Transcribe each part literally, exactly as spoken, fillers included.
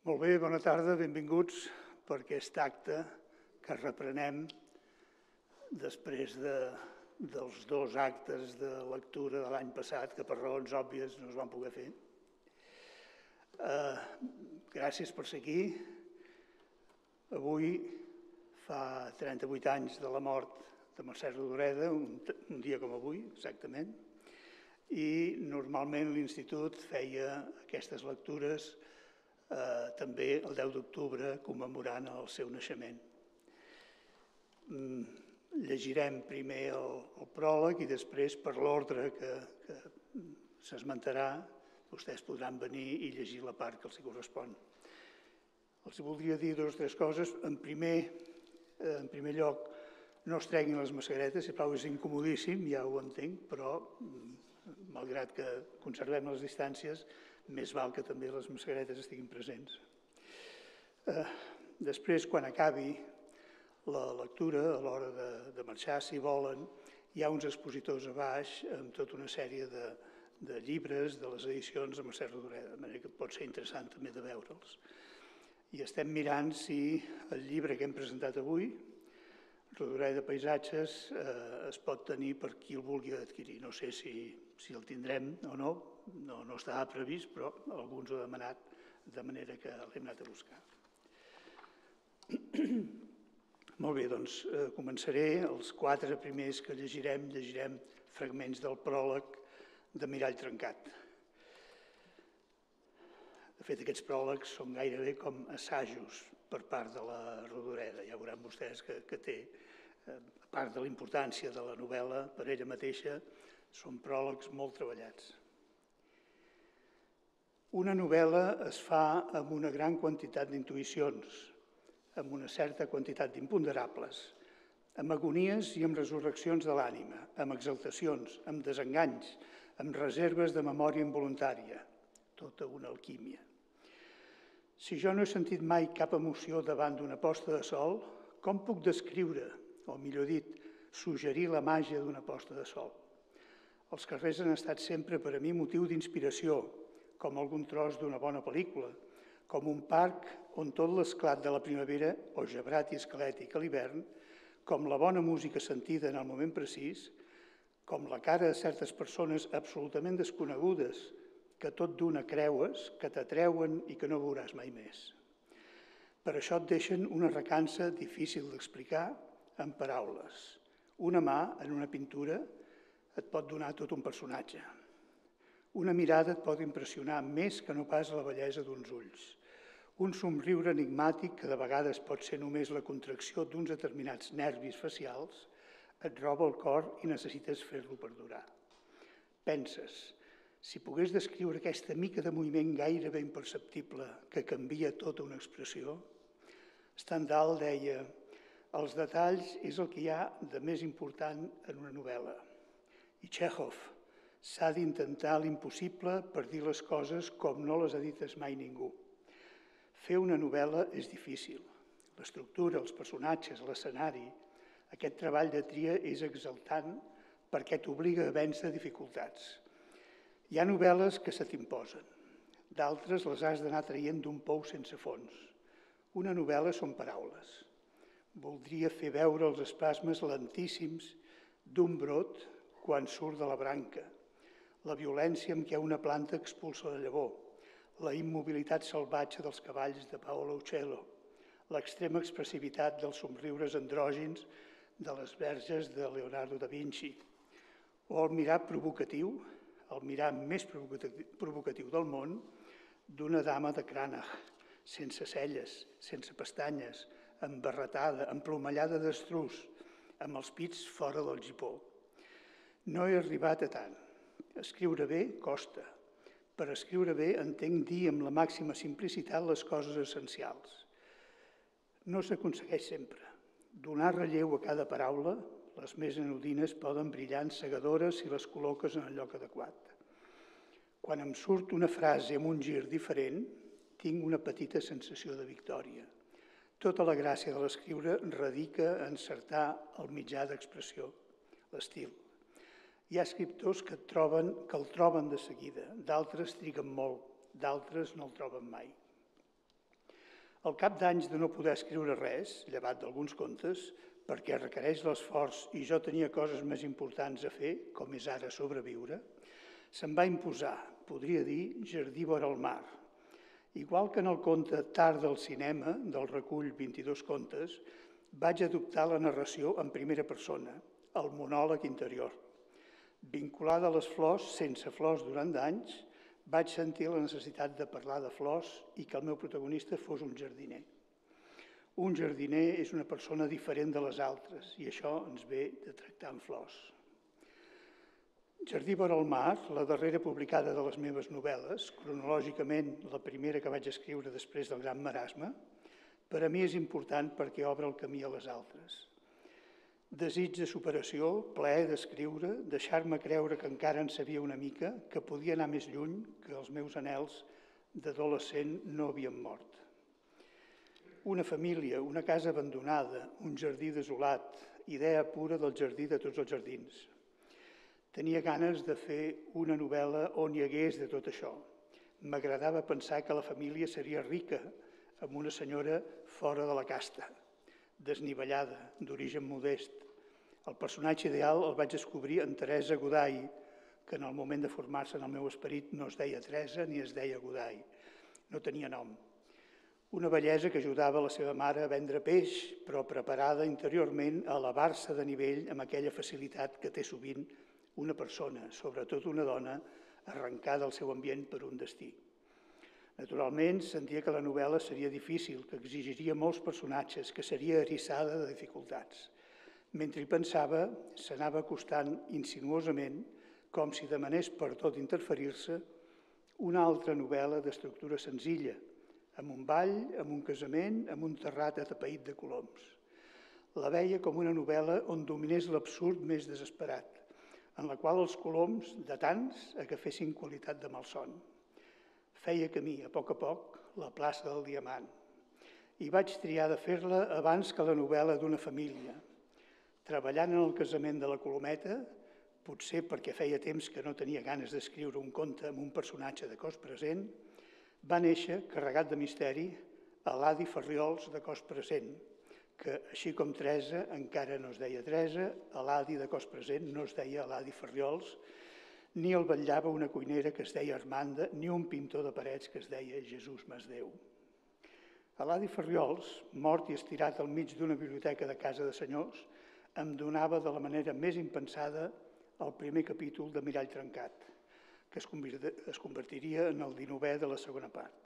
Molt bé, bona tarda, benvinguts per aquest acte que reprenem després de, dels dos actes de lectura de l'any passat que per raons òbvies no es van poder fer. Eh, gràcies per ser aquí. Avui fa trenta-vuit anys de la mort de Mercè Rodoreda, un, un dia com avui, exactament, i normalment l'Institut feia aquestes lectures Eh, també el deu d'octubre, commemorant el seu naixement. Mm, llegirem primer el, el pròleg i després, per l'ordre que, que s'esmentarà, vostès podran venir i llegir la part que els correspon. Els voldria dir dues o tres coses. En primer, eh, en primer lloc, no es treguin les mascaretes, si plau és incomodíssim, ja ho entenc, però malgrat que conservem les distàncies, més val que també les mascaretes estiguin presents. Eh, després, quan acabi la lectura, a l'hora de, de marxar, si volen, hi ha uns expositors a baix amb tota una sèrie de, de llibres de les edicions de Mercè Rodoreda, de manera que pot ser interessant també de veure'ls. I estem mirant si el llibre que hem presentat avui, Rodoreda de Paisatges, eh, es pot tenir per qui el vulgui adquirir. No sé si, si el tindrem o no, no, no estava previst, però alguns ho han demanat, de manera que l'hem anat a buscar. Molt bé, doncs eh, començaré. Els quatre primers que llegirem, llegirem fragments del pròleg de Mirall trencat. De fet, aquests pròlegs són gairebé com assajos per part de la Rodoreda. Ja veuran vostès que, que té, eh, a part de la importància de la novel·la per ella mateixa, són pròlegs molt treballats. Una novel·la es fa amb una gran quantitat d'intuïcions, amb una certa quantitat d'imponderables, amb agonies i amb resurreccions de l'ànima, amb exaltacions, amb desenganys, amb reserves de memòria involuntària, tota una alquímia. Si jo no he sentit mai cap emoció davant d'una posta de sol, com puc descriure, o millor dit, suggerir la màgia d'una posta de sol? Els carrers han estat sempre per a mi motiu d'inspiració, com algun tros d'una bona pel·lícula, com un parc on tot l'esclat de la primavera, o gebrat i esquelètic a l'hivern, com la bona música sentida en el moment precís, com la cara de certes persones absolutament desconegudes, que tot d'una creues, que t'atreuen i que no veuràs mai més. Per això et deixen una recança difícil d'explicar en paraules. Una mà, en una pintura, et pot donar tot un personatge. Una mirada et pot impressionar més que no pas la bellesa d'uns ulls. Un somriure enigmàtic, que de vegades pot ser només la contracció d'uns determinats nervis facials, et roba el cor i necessites fer-lo perdurar. Penses, si pogués descriure aquesta mica de moviment gairebé imperceptible que canvia tota una expressió, Stendhal deia, els detalls és el que hi ha de més important en una novel·la. I Txékhov, s'ha d'intentar l'impossible per dir les coses com no les ha dites mai ningú. Fer una novel·la és difícil. L'estructura, els personatges, l'escenari, aquest treball de tria és exaltant perquè t'obliga a vèncer dificultats. Hi ha novel·les que se t'imposen, d'altres les has d'anar traient d'un pou sense fons. Una novel·la són paraules. Voldria fer veure els espasmes lentíssims d'un brot quan surt de la branca, la violència amb què una planta expulsa la llavor, la immobilitat salvatge dels cavalls de Paolo Uccello, l'extrema expressivitat dels somriures andrògins de les verges de Leonardo da Vinci, o el mirar provocatiu, el mirar més provocatiu del món, d'una dama de Cranach, sense celles, sense pestanyes, embarretada, emplomallada d'estrus, amb els pits fora del gipó. No he arribat a tant. Escriure bé costa. Per escriure bé entenc dir amb la màxima simplicitat les coses essencials. No s'aconsegueix sempre. Donar relleu a cada paraula, les més anodines poden brillar encegadores si les col·loques en el lloc adequat. Quan em surt una frase amb un gir diferent, tinc una petita sensació de victòria. Tota la gràcia de l'escriure radica en encertar el mitjà d'expressió, l'estil. Hi ha escriptors que, troben, que el troben de seguida, d'altres triguen molt, d'altres no el troben mai. Al cap d'anys de no poder escriure res, llevat d'alguns contes, perquè requereix l'esforç i jo tenia coses més importants a fer, com és ara sobreviure, se'm va imposar, podria dir, Jardí vora el mar. Igual que en el conte Tard del cinema, del recull vint-i-dos contes, vaig adoptar la narració en primera persona, el monòleg interior. Vinculada a les flors, sense flors durant d'anys, vaig sentir la necessitat de parlar de flors i que el meu protagonista fos un jardiner. Un jardiner és una persona diferent de les altres i això ens ve de tractar amb flors. Jardí vora el mar, la darrera publicada de les meves novel·les, cronològicament la primera que vaig escriure després del Gran Marasme, per a mi és important perquè obre el camí a les altres. Desig de superació, plaer d'escriure, deixar-me creure que encara en sabia una mica, que podia anar més lluny, que els meus anhels d'adolescent no havien mort. Una família, una casa abandonada, un jardí desolat, idea pura del jardí de tots els jardins. Tenia ganes de fer una novel·la on hi hagués de tot això. M'agradava pensar que la família seria rica, amb una senyora fora de la casta, desnivellada, d'origen modest. El personatge ideal el vaig descobrir en Teresa Goday, que en el moment de formar-se en el meu esperit no es deia Teresa ni es deia Goday. No tenia nom. Una bellesa que ajudava la seva mare a vendre peix, però preparada interiorment a elevar-se de nivell amb aquella facilitat que té sovint una persona, sobretot una dona, arrencada del seu ambient per un destí. Naturalment, sentia que la novel·la seria difícil, que exigiria molts personatges, que seria eriçada de dificultats. Mentre hi pensava, s'anava acostant insinuosament, com si demanés per tot interferir-se, una altra novel·la d'estructura senzilla, amb un ball, amb un casament, amb un terrat atapeït de coloms. La veia com una novel·la on dominés l'absurd més desesperat, en la qual els coloms, de tants, agafessin qualitat de malson. Feia camí, a poc a poc, la plaça del Diamant. I vaig triar de fer-la abans que la novel·la d'una família. Treballant en el casament de la Colometa, potser perquè feia temps que no tenia ganes d'escriure un conte amb un personatge de cos present, va néixer, carregat de misteri, Eladi Farriols de cos present, que, així com Teresa, encara no es deia Teresa, Eladi de cos present no es deia Eladi Farriols, ni el vetllava una cuinera que es deia Armanda, ni un pintor de parets que es deia Jesús Masdeu. Eladi Farriols, mort i estirat al mig d'una biblioteca de casa de senyors, em donava de la manera més impensada el primer capítol de Mirall trencat, que es convertiria en el dinovè de la segona part.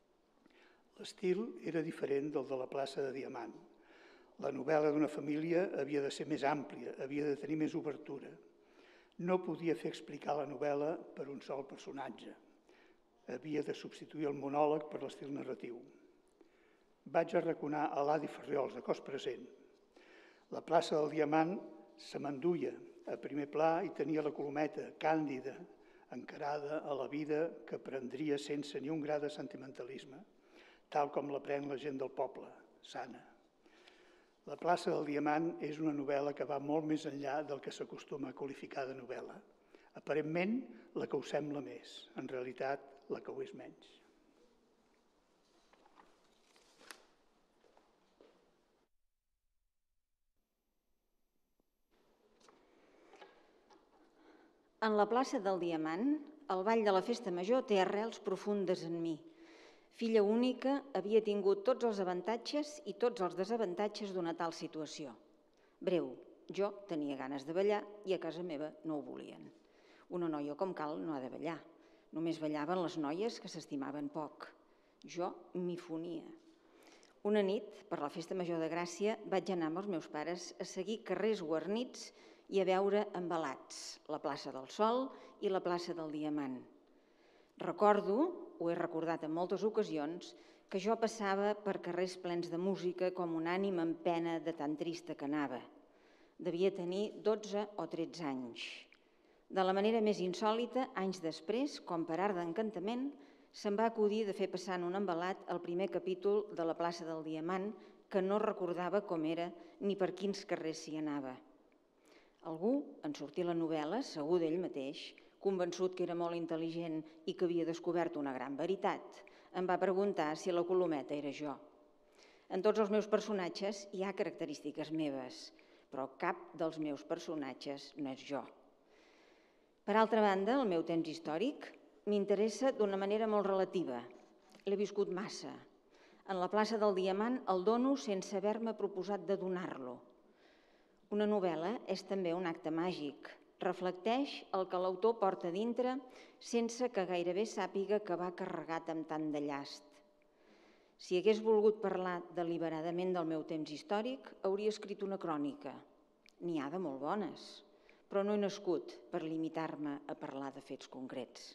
L'estil era diferent del de la plaça de Diamant. La novel·la d'una família havia de ser més àmplia, havia de tenir més obertura. No podia fer explicar la novel·la per un sol personatge. Havia de substituir el monòleg per l'estil narratiu. Vaig arraconar Eladi Farriols de cos present. La plaça del Diamant se m'enduia a primer pla i tenia la Colometa, càndida, encarada a la vida que prendria sense ni un gra de sentimentalisme, tal com la pren la gent del poble, sana. La plaça del Diamant és una novel·la que va molt més enllà del que s'acostuma a qualificar de novel·la. Aparentment, la que ho sembla més, en realitat, la que ho és menys. En la plaça del Diamant, el ball de la festa major té arrels profundes en mi. Filla única, havia tingut tots els avantatges i tots els desavantatges d'una tal situació. Breu, jo tenia ganes de ballar i a casa meva no ho volien. Una noia com cal no ha de ballar. Només ballaven les noies que s'estimaven poc. Jo m'hi fonia. Una nit, per la festa major de Gràcia, vaig anar amb els meus pares a seguir carrers guarnits i a veure embalats, la plaça del Sol i la plaça del Diamant. Recordo, ho he recordat en moltes ocasions, que jo passava per carrers plens de música com un ànima en pena de tan trista que anava. Devia tenir dotze o tretze anys. De la manera més insòlita, anys després, com per art d'encantament, se'm va acudir de fer passar en un embalat el primer capítol de la plaça del Diamant, que no recordava com era ni per quins carrers s'hi anava. Algú, en sortir la novel·la, segur d'ell mateix, convençut que era molt intel·ligent i que havia descobert una gran veritat, em va preguntar si la Colometa era jo. En tots els meus personatges hi ha característiques meves, però cap dels meus personatges no és jo. Per altra banda, el meu temps històric m'interessa d'una manera molt relativa. L'he viscut massa. En la plaça del Diamant el dono sense haver-me proposat de donar-lo. Una novel·la és també un acte màgic. Reflecteix el que l'autor porta dintre sense que gairebé sàpiga que va carregat amb tant de llast. Si hagués volgut parlar deliberadament del meu temps històric, hauria escrit una crònica. N'hi ha de molt bones, però no he nascut per limitar-me a parlar de fets concrets.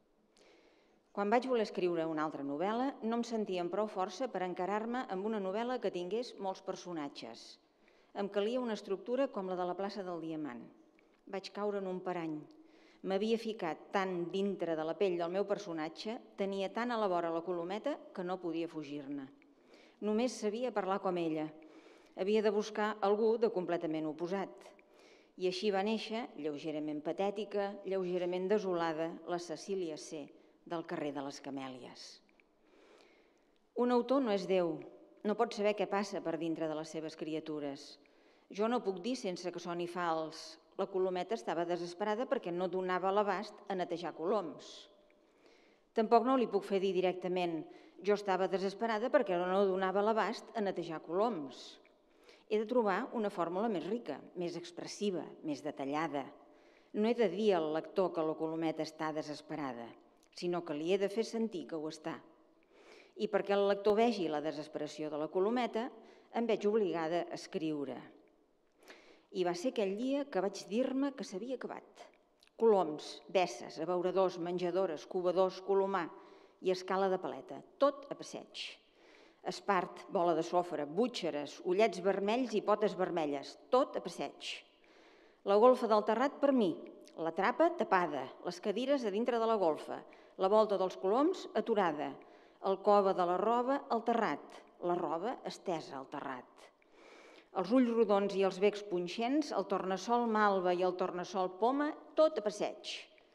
Quan vaig voler escriure una altra novel·la, no em sentia amb prou força per encarar-me amb una novel·la que tingués molts personatges. Em calia una estructura com la de la plaça del Diamant. Vaig caure en un parany. M'havia ficat tant dintre de la pell del meu personatge, tenia tant a la vora la colometa que no podia fugir-ne. Només sabia parlar com ella. Havia de buscar algú de completament oposat. I així va néixer, lleugerament patètica, lleugerament desolada, la Cecília C, del carrer de les Camèlies. Un autor no és Déu, no pot saber què passa per dintre de les seves criatures. Jo no puc dir sense que soni fals. La colometa estava desesperada perquè no donava l'abast a netejar coloms. Tampoc no li puc fer dir directament jo estava desesperada perquè no donava l'abast a netejar coloms. He de trobar una fórmula més rica, més expressiva, més detallada. No he de dir al lector que la colometa està desesperada, sinó que li he de fer sentir que ho està. I perquè el lector vegi la desesperació de la colometa, em veig obligada a escriure. I va ser aquell dia que vaig dir-me que s'havia acabat. Coloms, besses, abeuradors, menjadores, covadors, colomar i escala de paleta, tot a passeig. Espart, bola de sofre, bútxeres, ullets vermells i potes vermelles, tot a passeig. La golfa del terrat per mi, la trapa tapada, les cadires a dintre de la golfa, la volta dels coloms aturada, el cova de la roba al terrat, la roba estesa al terrat. Els ulls rodons i els becs punxents, el tornassol malva i el tornassol poma, tot a passeig.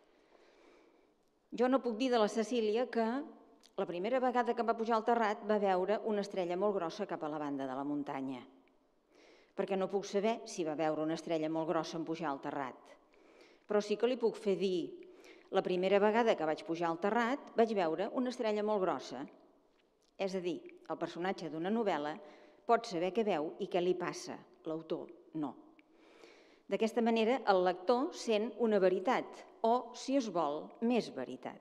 Jo no puc dir de la Cecília que la primera vegada que va pujar al terrat va veure una estrella molt grossa cap a la banda de la muntanya. Perquè no puc saber si va veure una estrella molt grossa en pujar al terrat. Però sí que li puc fer dir, la primera vegada que vaig pujar al terrat vaig veure una estrella molt grossa. És a dir, el personatge d'una novel·la pot saber què veu i què li passa, l'autor no. D'aquesta manera, el lector sent una veritat, o, si es vol, més veritat.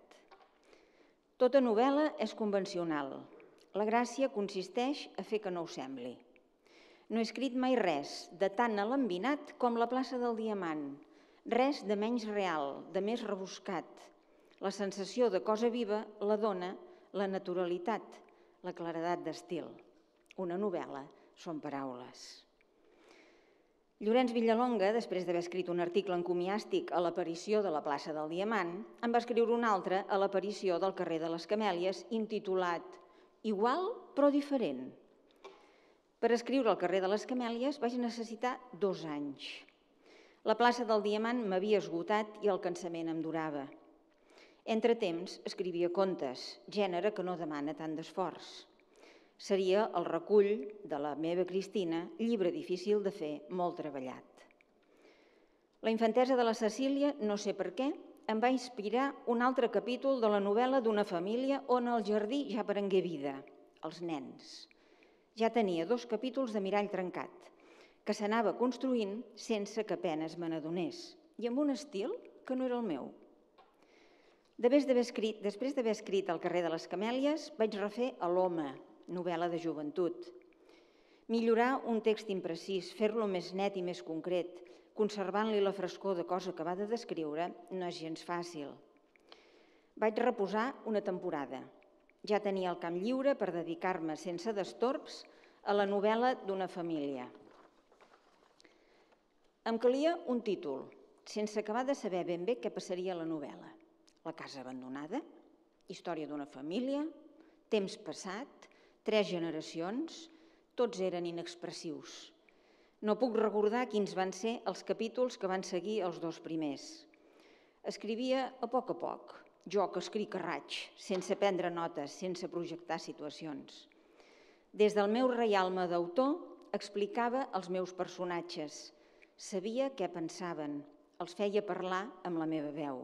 Tota novel·la és convencional. La gràcia consisteix a fer que no ho sembli. No he escrit mai res de tan alambinat com la plaça del Diamant, res de menys real, de més rebuscat. La sensació de cosa viva la dona la naturalitat, la claredat d'estil. Una novel·la són paraules. Llorenç Villalonga, després d'haver escrit un article encomiàstic a l'aparició de la plaça del Diamant, en va escriure un altre a l'aparició del carrer de les Camèlies, intitulat Igual però diferent. Per escriure el carrer de les Camèlies vaig necessitar dos anys. La plaça del Diamant m'havia esgotat i el cansament em durava. Entre temps escrivia contes, gènere que no demana tant d'esforç. Seria el recull de la meva Cristina, llibre difícil de fer, molt treballat. La infantesa de la Cecília, no sé per què, em va inspirar un altre capítol de la novel·la d'una família on el jardí ja prengué vida, els nens. Ja tenia dos capítols de mirall trencat, que s'anava construint sense que apenes me n'adonés, i amb un estil que no era el meu. Després d'haver escrit, després d'haver escrit El carrer de les Camèlies, vaig refer a l'Home, novel·la de joventut. Millorar un text imprecís, fer-lo més net i més concret, conservant-li la frescor de cosa que va de descriure, no és gens fàcil. Vaig reposar una temporada. Ja tenia el camp lliure per dedicar-me sense destorbs a la novel·la d'una família. Em calia un títol, sense acabar de saber ben bé què passaria a la novel·la. La casa abandonada, història d'una família, temps passat, tres generacions, tots eren inexpressius. No puc recordar quins van ser els capítols que van seguir els dos primers. Escrivia a poc a poc, jo que escric a raig, sense prendre notes, sense projectar situacions. Des del meu reialme d'autor explicava els meus personatges, sabia què pensaven, els feia parlar amb la meva veu.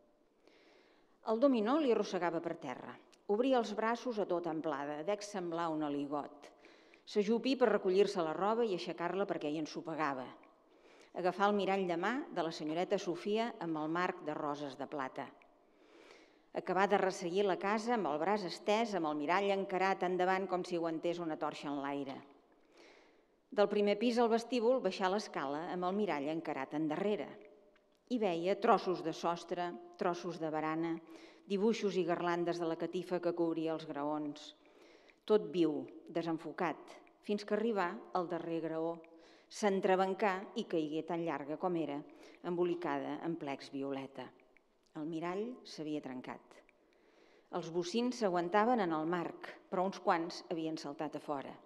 El dominó li arrossegava per terra, obria els braços a tota amplada, dec semblar un aligot. S'ajupí per recollir-se la roba i aixecar-la perquè hi ensopegava. Agafar el mirall de mà de la senyoreta Sofia amb el marc de roses de plata. Acabar de resseguir la casa amb el braç estès, amb el mirall encarat endavant com si aguantés una torxa en l'aire. Del primer pis al vestíbul baixar l'escala amb el mirall encarat endarrere. Hi veia trossos de sostre, trossos de barana, dibuixos i garlandes de la catifa que cobria els graons. Tot viu, desenfocat, fins que arribà al darrer graó, s'entrebancà i caigué tan llarga com era, embolicada en plecs violeta. El mirall s'havia trencat. Els bocins s'aguantaven en el marc, però uns quants havien saltat a fora.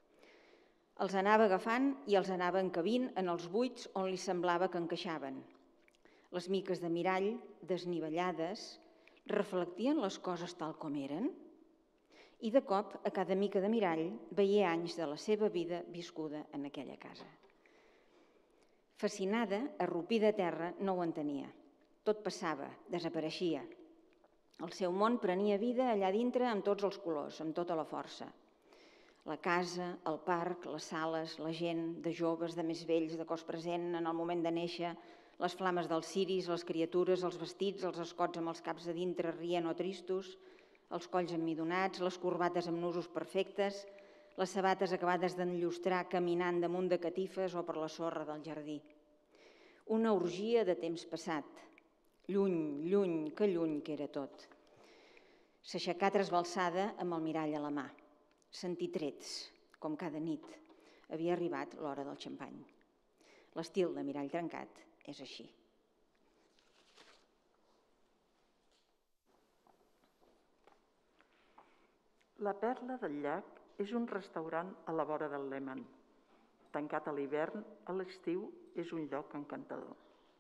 Els anava agafant i els anava encabint en els buits on li semblava que encaixaven. Les miques de mirall, desnivellades, reflectien les coses tal com eren? I de cop, a cada mica de mirall, veia anys de la seva vida viscuda en aquella casa. Fascinada, arrupida a terra, no ho entenia. Tot passava, desapareixia. El seu món prenia vida allà dintre amb tots els colors, amb tota la força. La casa, el parc, les sales, la gent, de joves, de més vells, de cos present en el moment de néixer, les flames dels ciris, les criatures, els vestits, els escots amb els caps a dintre rient o tristos, els colls emmidonats, les corbates amb nusos perfectes, les sabates acabades d'enllustrar caminant damunt de catifes o per la sorra del jardí. Una orgia de temps passat, lluny, lluny, que lluny que era tot. S'aixecà trasbalsada amb el mirall a la mà. Sentir trets, com cada nit. Havia arribat l'hora del xampany. L'estil de mirall trencat és així. La Perla del Llac és un restaurant a la vora del Léman. Tancat a l'hivern, a l'estiu és un lloc encantador.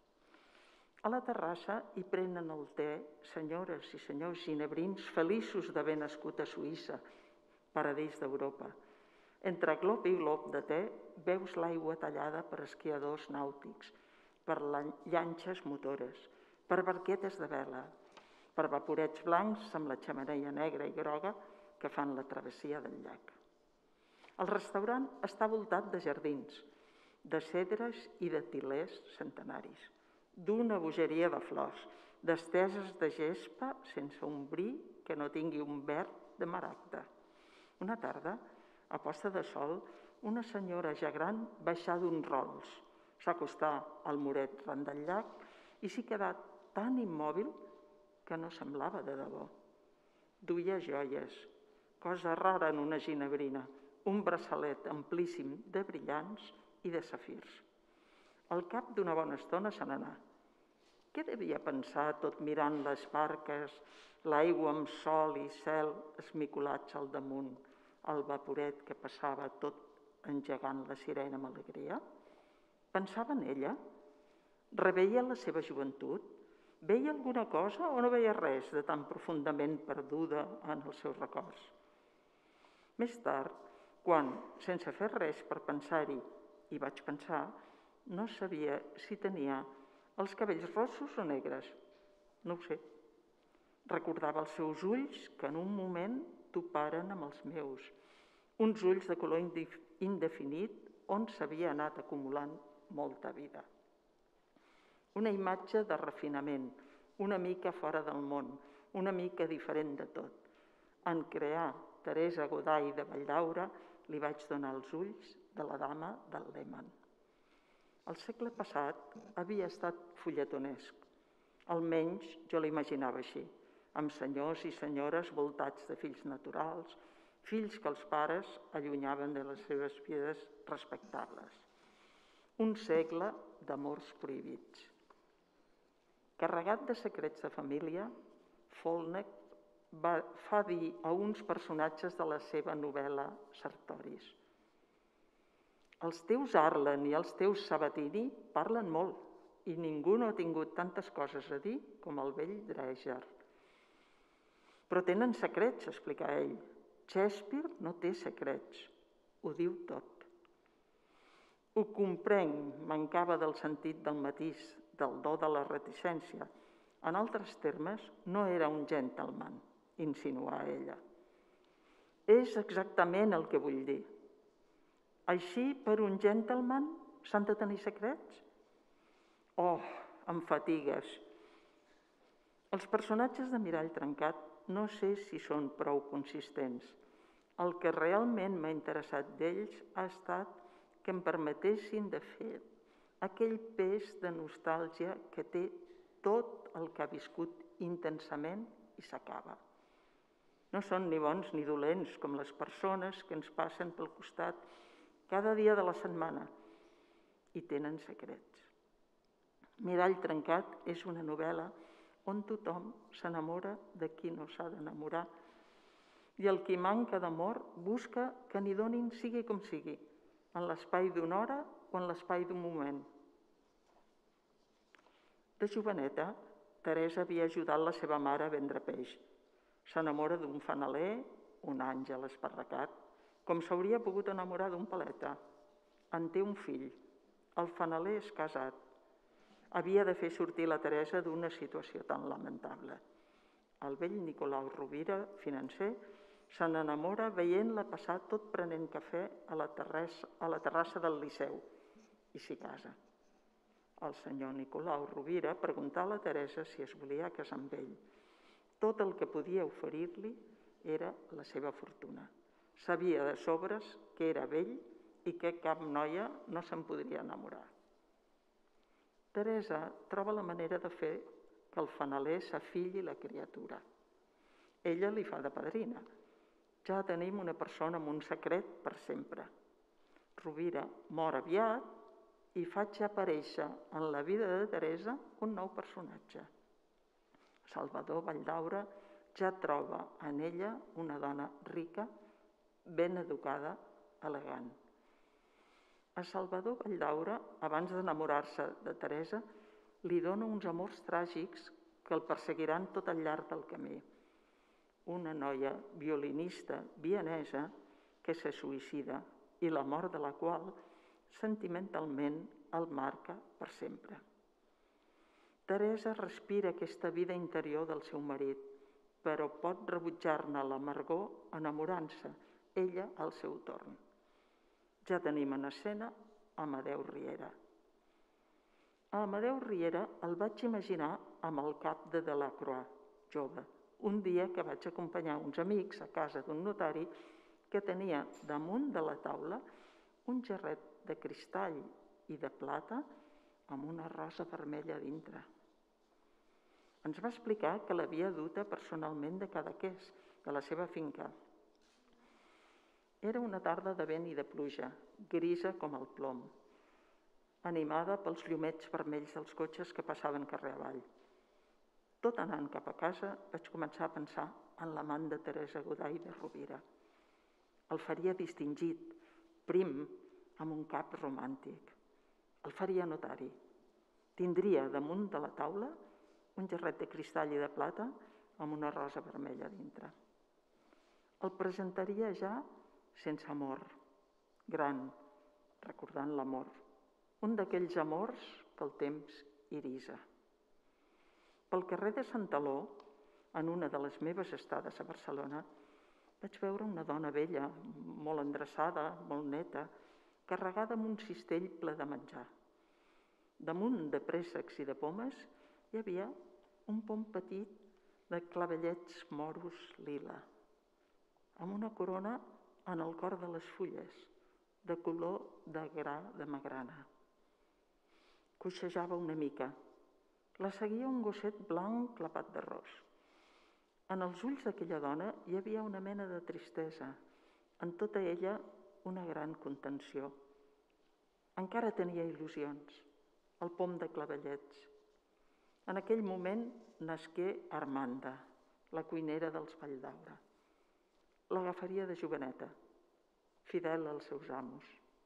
A la terrassa hi prenen el te senyores i senyors ginebrins feliços d'haver nascut a Suïssa, paradís d'Europa. Entre glop i glop de te veus l'aigua tallada per esquiadors nàutics, per llanxes motores, per barquetes de vela, per vaporets blancs amb la xemeneia negra i groga que fan la travessia del llac. El restaurant està voltat de jardins, de cedres i de tilers centenaris, d'una bogeria de flors, d'esteses de gespa sense un bri que no tingui un verd de maragda. Una tarda, a posta de sol, una senyora ja gran baixà d'un rols, s'acostà al muret ran del llac i s'hi quedà tan immòbil que no semblava de debò. Duia joies, cosa rara en una ginebrina, un braçalet amplíssim de brillants i de safirs. Al cap d'una bona estona se n'anà. Què devia pensar tot mirant les barques, l'aigua amb sol i cel esmicolats al damunt, el vaporet que passava tot engegant la sirena amb alegria? Pensava en ella? Reveia la seva joventut? Veia alguna cosa o no veia res de tan profundament perduda en els seus records? Més tard, quan, sense fer res per pensar-hi, hi vaig pensar, no sabia si tenia els cabells rossos o negres. No ho sé. Recordava els seus ulls que en un moment toparen amb els meus, uns ulls de color indefinit on s'havia anat acumulant molta vida. Una imatge de refinament, una mica fora del món, una mica diferent de tot. En crear Teresa Goday de Valldaura li vaig donar els ulls de la dama del Léman. El segle passat havia estat fulletonesc, almenys jo l'imaginava així, amb senyors i senyores voltats de fills naturals, fills que els pares allunyaven de les seves vides respectables. Un segle d'amors prohibits. Carregat de secrets de família, Folnet va, fa dir a uns personatges de la seva novel·la Sertoris: els teus Arlen i els teus Sabatini parlen molt i ningú no ha tingut tantes coses a dir com el vell Dreiser. Però tenen secrets, explica ell, Shakespeare no té secrets, ho diu tot. Ho comprenc, mancava del sentit del matís, del do de la reticència. En altres termes, no era un gentleman, insinuà ella. És exactament el que vull dir. Així, per un gentleman, s'han de tenir secrets? Oh, em fatigues. Els personatges de Mirall trencat no sé si són prou consistents. El que realment m'ha interessat d'ells ha estat que em permetessin de fer aquell pes de nostàlgia que té tot el que ha viscut intensament i s'acaba. No són ni bons ni dolents com les persones que ens passen pel costat cada dia de la setmana i tenen secrets. Mirall trencat és una novel·la on tothom s'enamora de qui no s'ha d'enamorar i el qui manca d'amor busca que n'hi donin sigui com sigui, en l'espai d'una hora o en l'espai d'un moment. De joveneta, Teresa havia ajudat la seva mare a vendre peix. S'enamora d'un fanaler, un àngel esparracat, com s'hauria pogut enamorar d'un paleta. En té un fill. El fanaler és casat. Havia de fer sortir la Teresa d'una situació tan lamentable. El vell Nicolau Rovira, financer, se n'enamora veient-la passar tot prenent cafè a la terrassa, a la terrassa del Liceu i s'hi casa. El senyor Nicolau Rovira preguntà a la Teresa si es volia casar amb ell. Tot el que podia oferir-li era la seva fortuna. Sabia de sobres que era vell i que cap noia no se'n podria enamorar. Teresa troba la manera de fer que el fanaler s'afilli la criatura. Ella li fa de padrina. Ja tenim una persona amb un secret per sempre. Rovira mor aviat i faig aparèixer en la vida de Teresa un nou personatge. Salvador Valldaura ja troba en ella una dona rica, ben educada, elegant. A Salvador Valldaura, abans d'enamorar-se de Teresa, li dona uns amors tràgics que el perseguiran tot al llarg del camí. Una noia violinista vienesa que se suïcida i la mort de la qual sentimentalment el marca per sempre. Teresa respira aquesta vida interior del seu marit, però pot rebutjar-ne l'amargor enamorant-se, ella al seu torn. Ja tenim en escena Amadeu Riera. A Amadeu Riera el vaig imaginar amb el cap de Delacroix, jove, un dia que vaig acompanyar uns amics a casa d'un notari que tenia damunt de la taula un gerret de cristall i de plata amb una rosa vermella a dintre. Ens va explicar que l'havia duta personalment de Cadaqués, de la seva finca. Era una tarda de vent i de pluja, grisa com el plom, animada pels llumets vermells dels cotxes que passaven carrer avall. Tot anant cap a casa vaig començar a pensar en l'amant de Teresa Goday de Rovira. El faria distingit, prim, amb un cap romàntic. El faria notari. Tindria damunt de la taula un gerret de cristall i de plata amb una rosa vermella a dintre. El presentaria ja sense amor, gran, recordant l'amor. Un d'aquells amors que el temps irisa. Pel carrer de Santaló, en una de les meves estades a Barcelona, vaig veure una dona vella, molt endreçada, molt neta, carregada amb un cistell ple de menjar. Damunt de préssecs i de pomes hi havia un pom petit de clavellets moros lila, amb una corona en el cor de les fulles, de color de gra de magrana. Coixejava una mica. La seguia un gosset blanc clapat d'arròs. En els ulls d'aquella dona hi havia una mena de tristesa, en tota ella una gran contenció. Encara tenia il·lusions, el pom de clavellets. En aquell moment nasqué Armanda, la cuinera dels Valldaura. L'agafaria de joveneta, fidel als seus amos.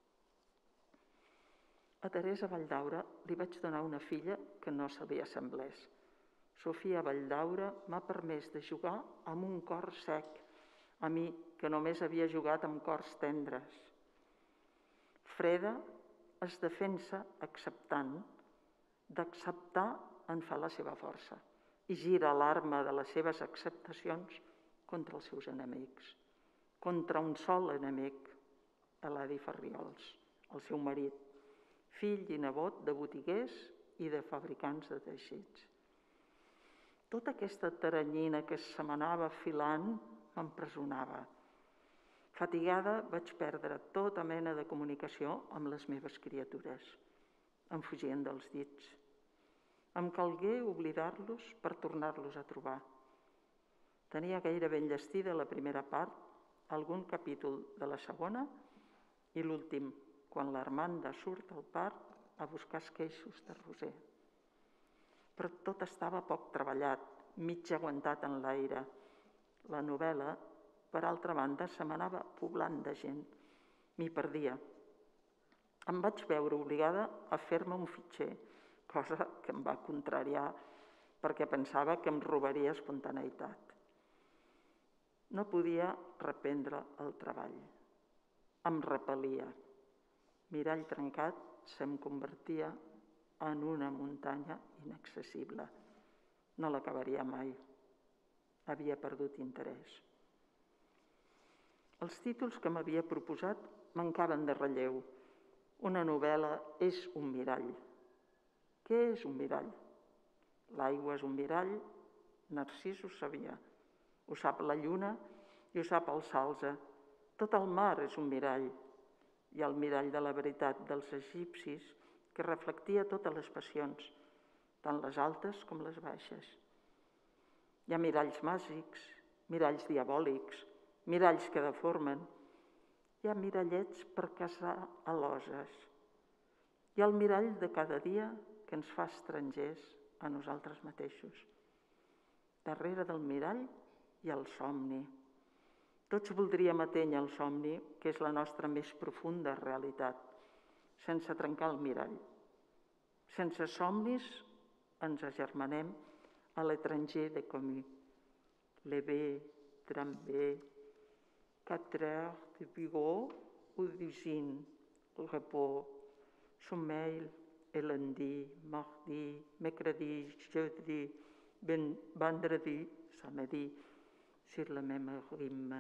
A Teresa Valldaura li vaig donar una filla que no se li assemblés. Sofia Valldaura m'ha permès de jugar amb un cor sec. A mi que només havia jugat amb cors tendres. Freda es defensa acceptant. D'acceptar en fa la seva força i gira l'arma de les seves acceptacions contra els seus enemics, contra un sol enemic, Eladi Farriols, el seu marit, fill i nebot de botiguers i de fabricants de teixits. Tota aquesta teranyina que es semanava filant m'empresonava. Fatigada vaig perdre tota mena de comunicació amb les meves criatures. Em fugien dels dits. Em calgué oblidar-los per tornar-los a trobar. Tenia gairebé enllestida la primera part, algun capítol de la segona i l'últim, quan l'Armanda surt al parc a buscar esqueixos de roser. Però tot estava poc treballat, mig aguantat en l'aire. La novel·la, per altra banda, se m'anava poblant de gent. M'hi perdia. Em vaig veure obligada a fer-me un fitxer, cosa que em va contrariar perquè pensava que em robaria espontaneïtat. No podia reprendre el treball. Em repel·lia. Mirall trencat se'm convertia en una muntanya inaccessible. No l'acabaria mai. Havia perdut interès. Els títols que m'havia proposat mancaven de relleu. Una novel·la és un mirall. Què és un mirall? L'aigua és un mirall, Narcís ho sabia. Ho sap la lluna i ho sap el salze. Tot el mar és un mirall. I el mirall de la veritat dels egipcis que reflectia totes les passions, tant les altes com les baixes. Hi ha miralls màgics, miralls diabòlics, miralls que deformen. Hi ha mirallets per casar aloses. Hi ha el mirall de cada dia que ens fa estrangers a nosaltres mateixos. Darrere del mirall hi ha el somni. Tots voldríem atènyer el somni, que és la nostra més profunda realitat, sense trencar el mirall. Sense somnis ens agermanem a l'étranger de comú. Lever, tremper, quatre heures de bureau ou d'usine, repos, sommeil, et lundi, mardi, mercredi, jeudi, vendredi, samedi, sur le même rythme.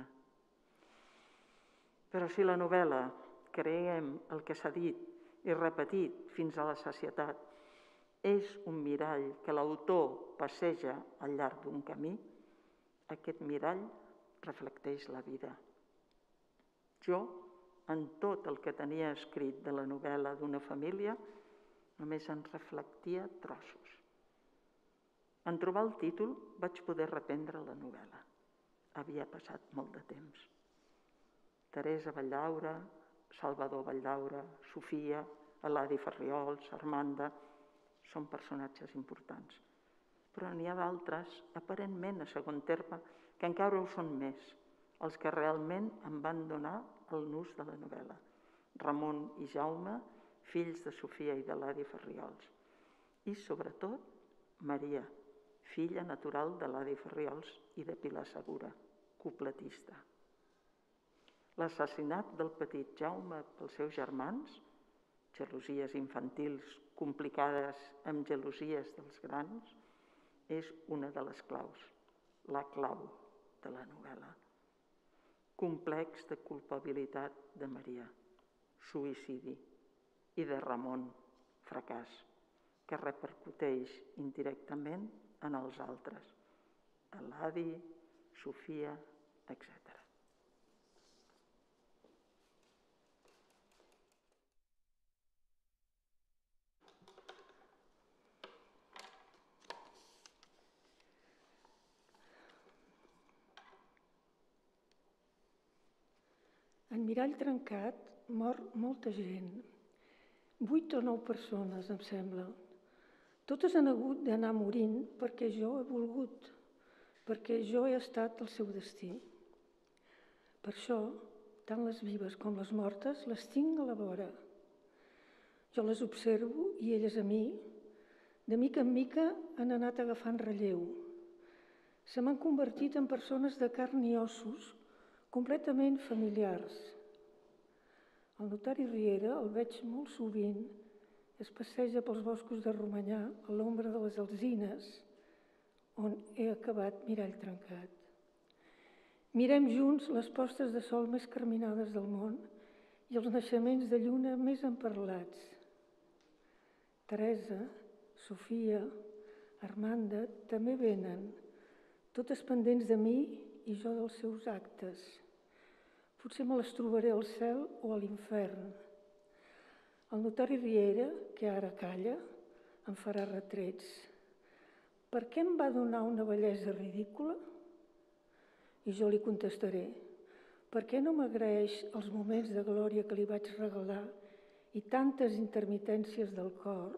Però si la novel·la, creiem el que s'ha dit i repetit fins a la sacietat, és un mirall que l'autor passeja al llarg d'un camí, aquest mirall reflecteix la vida. Jo, en tot el que tenia escrit de la novel·la d'una família, només en reflectia trossos. En trobar el títol vaig poder reprendre la novel·la. Havia passat molt de temps. Teresa Valldaura, Salvador Valldaura, Sofia, Eladi Farriols, Armanda, són personatges importants. Però n'hi ha d'altres, aparentment a segon terme, que encara ho són més, els que realment em van donar el nus de la novel·la. Ramon i Jaume, fills de Sofia i d'Eladi Farriols. I, sobretot, Maria, filla natural d'Eladi Farriols i de Pilar Segura, cupletista. L'assassinat del petit Jaume pels seus germans, gelosies infantils complicades amb gelosies dels grans, és una de les claus, la clau de la novel·la. Complex de culpabilitat de Maria, suïcidi, i de Ramon, fracàs, que repercuteix indirectament en els altres, Eladi, Sofia, etcètera. En Mirall trencat mor molta gent. Vuit o nou persones, em sembla. Totes han hagut d'anar morint perquè jo he volgut, perquè jo he estat el seu destí. Per això, tant les vives com les mortes les tinc a la vora. Jo les observo i elles a mi, de mica en mica, han anat agafant relleu. Se m'han convertit en persones de carn i ossos, completament familiars. El notari Riera el veig molt sovint, es passeja pels boscos de Romanyà a l'ombra de les alzines, on he acabat Mirall trencat. Mirem junts les postes de sol més carminades del món i els naixements de lluna més emperlats. Teresa, Sofia, Armanda també venen, totes pendents de mi i jo dels seus actes. Potser me les trobaré al cel o a l'infern. El notari Riera, que ara calla, em farà retrets. Per què em va donar una bellesa ridícula? I jo li contestaré, per què no m'agraeix els moments de glòria que li vaig regalar i tantes intermitències del cor?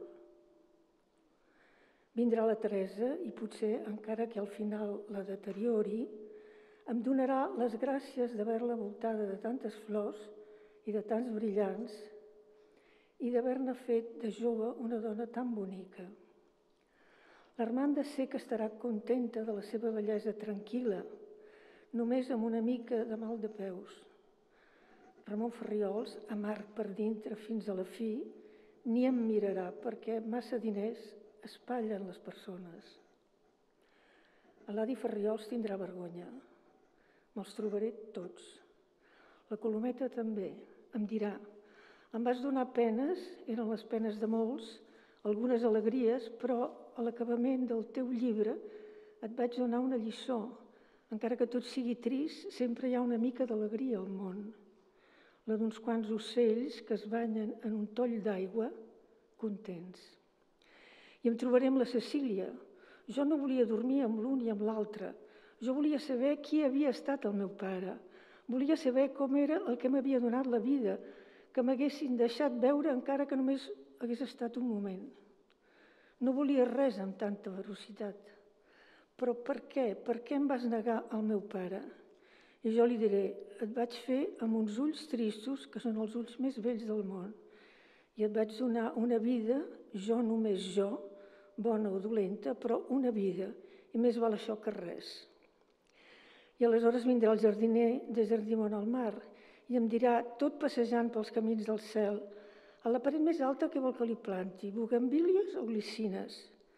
Vindrà la Teresa i potser, encara que al final la deteriori, em donarà les gràcies d'haver-la voltada de tantes flors i de tants brillants i d'haver-ne fet de jove una dona tan bonica. L'Armanda sé que estarà contenta de la seva bellesa tranquil·la, només amb una mica de mal de peus. Ramon Ferriols, amarg per dintre fins a la fi, ni em mirarà perquè massa diners espatllen les persones. L'Adi Ferriols tindrà vergonya. Me'ls trobaré tots. La Colometa també. Em dirà, em vas donar penes, eren les penes de molts, algunes alegries, però a l'acabament del teu llibre et vaig donar una lliçó. Encara que tot sigui trist, sempre hi ha una mica d'alegria al món. La d'uns quants ocells que es banyen en un toll d'aigua, contents. I em trobaré amb la Cecília. Jo no volia dormir amb l'un i amb l'altre. Jo volia saber qui havia estat el meu pare. Volia saber com era el que m'havia donat la vida, que m'haguessin deixat veure encara que només hagués estat un moment. No volia res amb tanta velocitat. Però per què? Per què em vas negar al meu pare? I jo li diré, et vaig fer amb uns ulls tristos, que són els ulls més vells del món, i et vaig donar una vida, jo només jo, bona o dolenta, però una vida, i més val això que res. I aleshores vindrà el jardiner de Jardimon al mar i em dirà, tot passejant pels camins del cel, a la paret més alta què vol que li planti, bugambílies o glicines?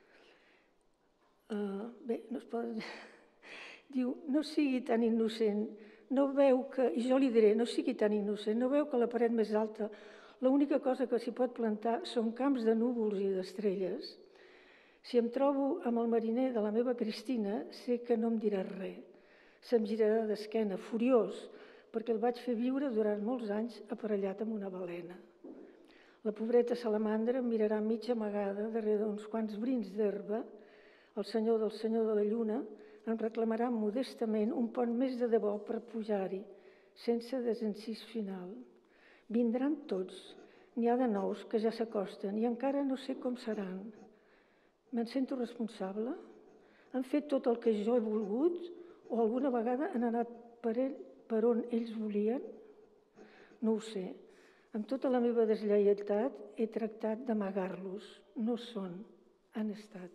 Uh, bé, no es pot... Diu, no sigui tan innocent, no veu que... I jo li diré, no sigui tan innocent, no veu que a la paret més alta l'única cosa que s'hi pot plantar són camps de núvols i d'estrelles. Si em trobo amb el mariner de la meva Cristina, sé que no em dirà res. Se'm girarà d'esquena, furiós, perquè el vaig fer viure durant molts anys aparellat amb una balena. La pobreta salamandra em mirarà mitja amagada darrere d'uns quants brins d'herba. El senyor del senyor de la lluna em reclamarà modestament un pont més de debò per pujar-hi, sense desencís final. Vindran tots, n'hi ha de nous que ja s'acosten i encara no sé com seran. Me'n sento responsable? Han fet tot el que jo he volgut o alguna vegada han anat per, ell, per on ells volien? No ho sé. Amb tota la meva deslleialtat he tractat d'amagar-los. No són, han estat.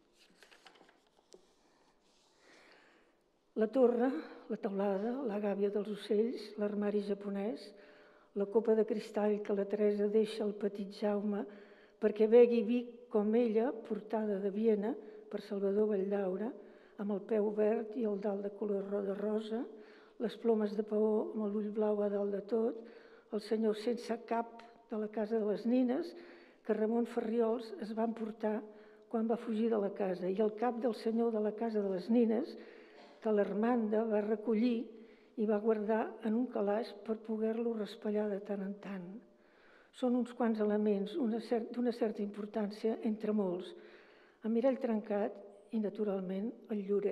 La torre, la teulada, la gàbia dels ocells, l'armari japonès, la copa de cristall que la Teresa deixa al petit Jaume perquè begui vi com ella, portada de Viena per Salvador Valldaura, amb el peu verd i el dalt de color roda rosa, les plomes de paó amb l'ull blau a dalt de tot, el senyor sense cap de la casa de les nines, que Ramon Ferriols es va emportar quan va fugir de la casa, i el cap del senyor de la casa de les nines, que l'Armanda va recollir i va guardar en un calaix per poder-lo raspallar de tant en tant. Són uns quants elements d'una certa, certa importància entre molts. El Mirall trencat i, naturalment, el llorer.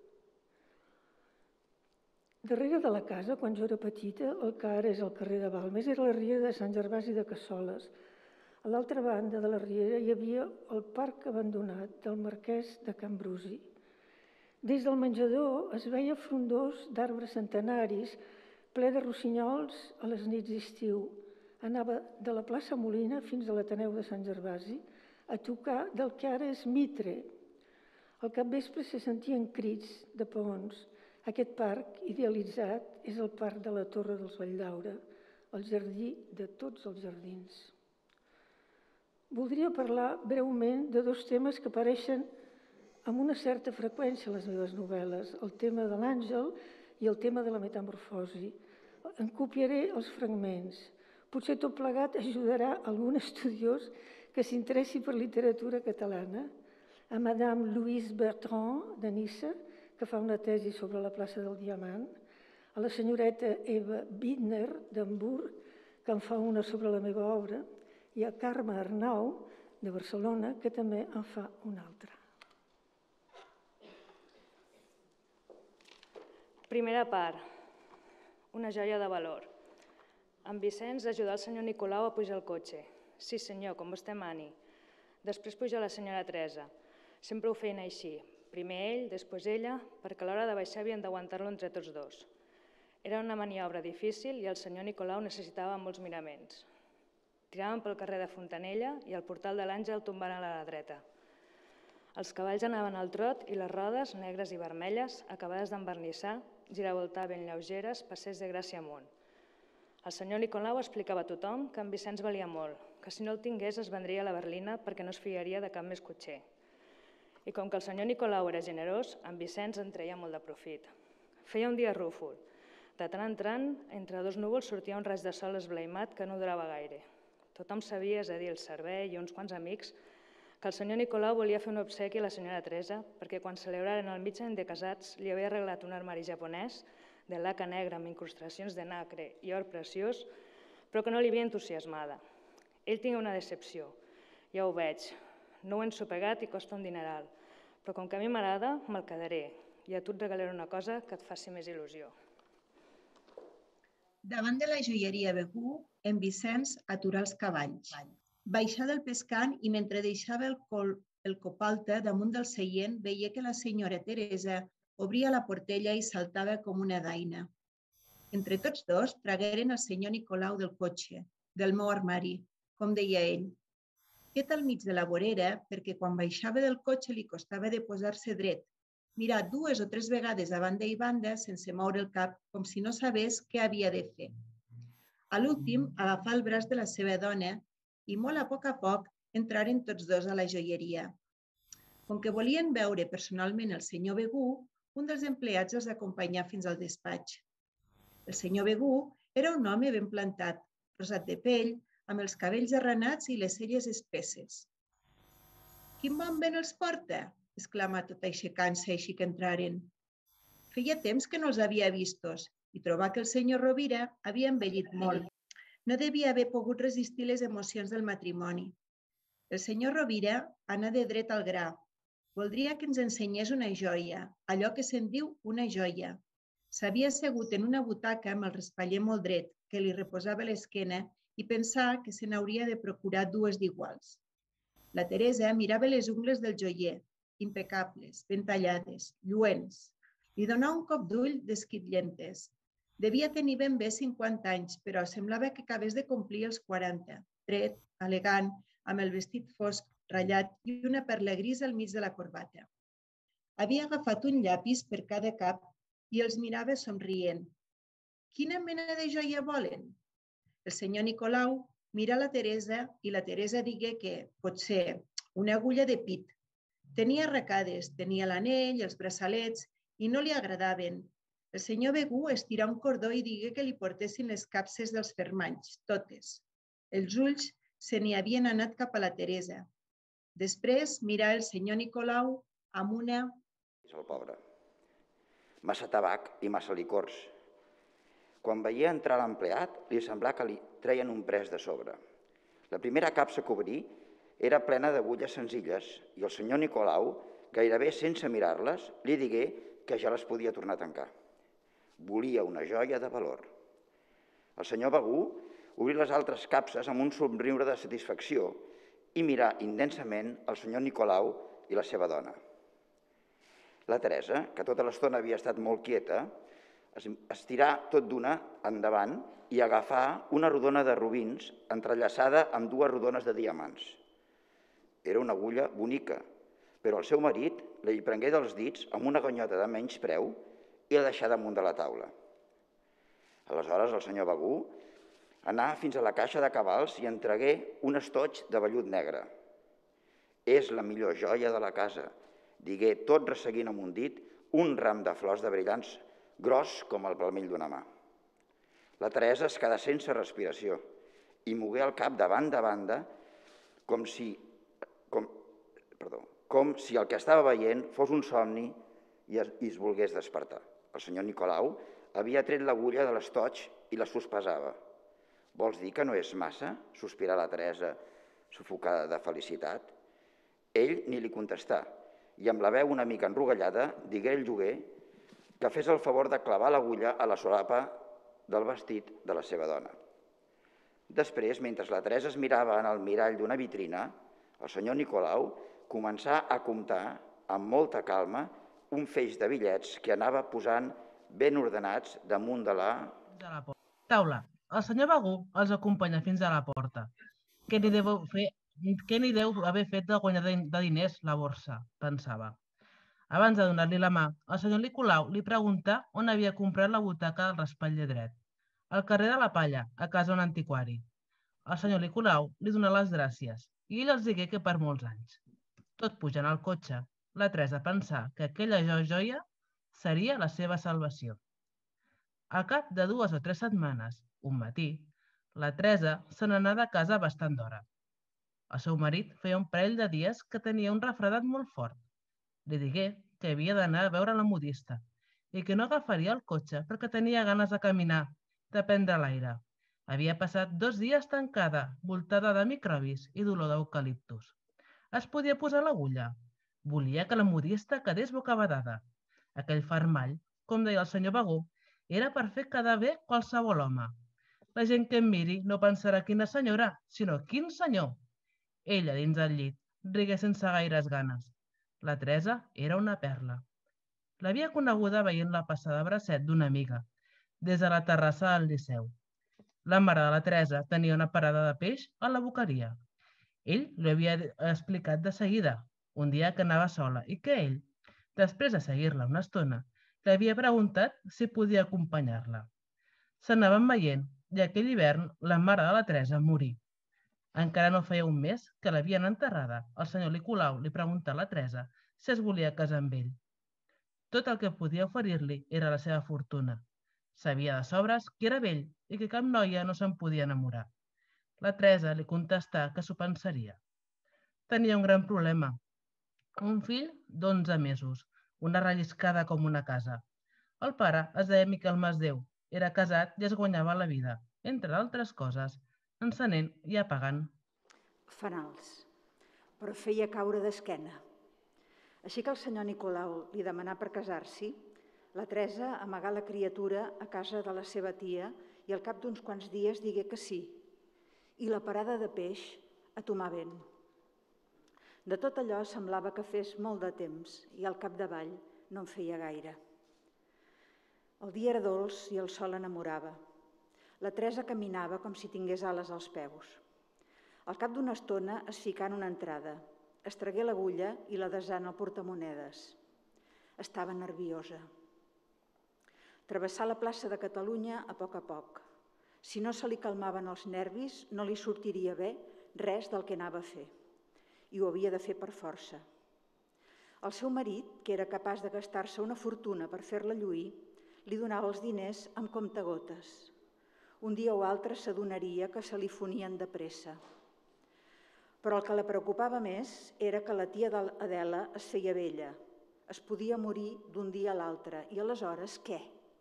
Darrere de la casa, quan jo era petita, el que ara és el carrer de Balmes, era la riera de Sant Gervasi de Cassoles. A l'altra banda de la riera hi havia el parc abandonat del marquès de Can Brusi. Des del menjador es veia frondós d'arbres centenaris, ple de rossinyols a les nits d'estiu. Anava de la plaça Molina fins a l'Ateneu de Sant Gervasi a tocar del que ara és Mitre. Al capvespre se sentien crits de peons. Aquest parc idealitzat és el parc de la Torre dels Valldaura, el jardí de tots els jardins. Voldria parlar breument de dos temes que apareixen amb una certa freqüència a les meves novel·les, el tema de l'àngel i el tema de la metamorfosi. En copiaré els fragments. Potser tot plegat ajudarà algun estudiós que s'interessi per literatura catalana, a Madame Louise Bertrand, de Niça, que fa una tesi sobre la plaça del Diamant, a la senyoreta Eva Bittner, d'Hamburg, que en fa una sobre la meva obra, i a Carme Arnau, de Barcelona, que també en fa una altra. Primera part, una joia de valor. En Vicenç ajudar el senyor Nicolau a pujar al cotxe. Sí, senyor, com vostè mani. Després puja la senyora Teresa. Sempre ho feien així. Primer ell, després ella, perquè a l'hora de baixar havien d'aguantar-lo entre tots dos. Era una maniobra difícil i el senyor Nicolau necessitava molts miraments. Tiraven pel carrer de Fontanella i el portal de l'Àngel tombant a la dreta. Els cavalls anaven al trot i les rodes, negres i vermelles, acabades d'envernissar, giravoltaven lleugeres, passers de Gràcia amunt. El senyor Nicolau explicava a tothom que en Vicenç valia molt, que si no el tingués es vendria a la berlina perquè no es fiaria de cap més cotxer. I com que el senyor Nicolau era generós, en Vicenç en treia molt de profit. Feia un dia rúfol. De tant en tant, entre dos núvols sortia un raig de sol esblaimat que no durava gaire. Tothom sabia, és a dir, el servei i uns quants amics, que el senyor Nicolau volia fer un obsequi a la senyora Teresa perquè quan celebraren el mig any de casats li havia arreglat un armari japonès de laca negra amb incrustacions de nacre i or preciós, però que no li havia entusiasmada. Ell tingué una decepció. Ja ho veig. No ho he ensopegat i costa un dineral, però com que a mi m'agrada, me'l quedaré i a tu et regalaré una cosa que et faci més il·lusió. Davant de la joieria Begú, en Vicenç aturà els cavalls. Baixà del pescant i mentre deixava el, col, el copalta damunt del seient veia que la senyora Teresa obria la portella i saltava com una daina. Entre tots dos tragueren el senyor Nicolau del cotxe, del meu armari, com deia ell. Quet al mig de la vorera perquè quan baixava del cotxe li costava de posar-se dret, mirar dues o tres vegades a banda i banda sense moure el cap com si no sabés què havia de fer. A l'últim agafà el braç de la seva dona i molt a poc a poc entraren tots dos a la joieria. Com que volien veure personalment el senyor Begú, un dels empleats els acompanyà fins al despatx. El senyor Begú era un home ben plantat, rosat de pell, amb els cabells arranats i les celles espesses. «Quin bon vent els porta!», exclamà tot aixecant-se així que entraren. Feia temps que no els havia vistos i trobà que el senyor Rovira havia envellit molt. No devia haver pogut resistir les emocions del matrimoni. El senyor Rovira anà de dret al gra. Voldria que ens ensenyés una joia, allò que se'n diu una joia. S'havia assegut en una butaca amb el respaller molt dret, que li reposava l'esquena, i pensà que se n'hauria de procurar dues d'iguals. La Teresa mirava les ungles del joier, impecables, ben tallades, lluents. Li donà un cop d'ull d'esquitllentes. Devia tenir ben bé cinquanta anys, però semblava que acabés de complir els quaranta, dret, elegant, amb el vestit fosc, ratllat i una perla gris al mig de la corbata. Havia agafat un llapis per cada cap i els mirava somrient. «Quina mena de joia volen?» El senyor Nicolau mirà la Teresa i la Teresa digué que, potser, una agulla de pit. Tenia arracades, tenia l'anell, els braçalets, i no li agradaven. El senyor Begú estirà un cordó i digué que li portessin les capses dels fermanys, totes. Els ulls se n'hi havien anat cap a la Teresa. Després mirà el senyor Nicolau amb una... És el pobre. Massa tabac i massa licors. Quan veia entrar l'empleat, li semblà que li treien un pres de sobre. La primera capsa que obrí era plena d'agulles senzilles i el senyor Nicolau, gairebé sense mirar-les, li digué que ja les podia tornar a tancar. Volia una joia de valor. El senyor Begú obrí les altres capses amb un somriure de satisfacció i mirà intensament el senyor Nicolau i la seva dona. La Teresa, que tota l'estona havia estat molt quieta, es tirà tot d'una endavant i agafà una rodona de robins entrellaçada amb dues rodones de diamants. Era una agulla bonica, però el seu marit la hi prengué dels dits amb una ganyota de menyspreu i la deixà damunt de la taula. Aleshores el senyor Begú anà fins a la caixa de cabals i entregué un estoig de vellut negre. «És la millor joia de la casa», digué tot resseguint amb un dit un ram de flors de brillants gros com el palmell d'una mà. La Teresa es quedà sense respiració i mogué el cap de banda a banda com si, com, perdó, com si el que estava veient fos un somni i es, i es volgués despertar. El senyor Nicolau havia tret l'agulla de l'estoig i la sospesava. «Vols dir que no és massa?», sospirà la Teresa, sufocada de felicitat. Ell ni li contestà i amb la veu una mica enrogallada digué al lloguer que fes el favor de clavar l'agulla a la solapa del vestit de la seva dona. Després, mentre la Teresa es mirava en el mirall d'una vitrina, el senyor Nicolau començà a comptar amb molta calma un feix de bitllets que anava posant ben ordenats damunt de la... Taula. El senyor Begú els acompanya fins a la porta. Què n'hi deu, fer... Què n'hi deu haver fet de guanyar de diners la borsa, pensava. Abans de donar-li la mà, el senyor Nicolau li preguntà on havia comprat la butaca del respatller dret. Al carrer de la Palla, a casa d'un antiquari. El senyor Nicolau li donà les gràcies i ell els digué que per molts anys. Tot pujant al cotxe, la Teresa pensà que aquella joia seria la seva salvació. Al cap de dues o tres setmanes, un matí, la Teresa se n'anà de casa bastant d'hora. El seu marit feia un parell de dies que tenia un refredat molt fort. Li digué que havia d'anar a veure la modista i que no agafaria el cotxe perquè tenia ganes de caminar, de prendre l'aire. Havia passat dos dies tancada, voltada de microbis i dolor d'eucaliptus. Es podia posar l'agulla. Volia que la modista quedés bocabadada. Aquell fermall, com deia el senyor Begú, era per fer quedar bé qualsevol home. La gent que em miri no pensarà quina senyora, sinó quin senyor. Ella, dins del llit, rigué sense gaires ganes. La Teresa era una perla. L'havia coneguda veient la passada de bracet d'una amiga, des de la terrassa del Liceu. La mare de la Teresa tenia una parada de peix a la boqueria. Ell li havia explicat de seguida, un dia que anava sola, i que ell, després de seguir-la una estona, li havia preguntat si podia acompanyar-la. S'anaven veient i aquell hivern la mare de la Teresa morí. Encara no feia un mes que l'havien enterrada. El senyor Nicolau li preguntà a la Teresa si es volia casar amb ell. Tot el que podia oferir-li era la seva fortuna. Sabia de sobres que era vell i que cap noia no se'n podia enamorar. La Teresa li contestà que s'ho pensaria. Tenia un gran problema. Un fill d'onze mesos, una relliscada com una casa. El pare es deia Miquel Masdeu, era casat i es guanyava la vida, entre altres coses, encenent i apagant. Fanals, però feia caure d'esquena. Així que el senyor Nicolau li demanà per casar-s'hi, la Teresa amagà la criatura a casa de la seva tia i al cap d'uns quants dies digué que sí, i la parada de peix a tomar vent. De tot allò semblava que fes molt de temps i al capdavall no en feia gaire. El dia era dolç i el sol enamorava. La Teresa caminava com si tingués ales als peus. Al cap d'una estona es ficà en una entrada, es tragué l'agulla i la desà en el portamonedes. Estava nerviosa. Travessà la plaça de Catalunya a poc a poc. Si no se li calmaven els nervis, no li sortiria bé res del que anava a fer. I ho havia de fer per força. El seu marit, que era capaç de gastar-se una fortuna per fer-la lluir, li donava els diners amb comptagotes. Un dia o altre s'adonaria que se li fonien de pressa. Però el que la preocupava més era que la tia d'Adela es feia vella, es podia morir d'un dia a l'altre, i aleshores què?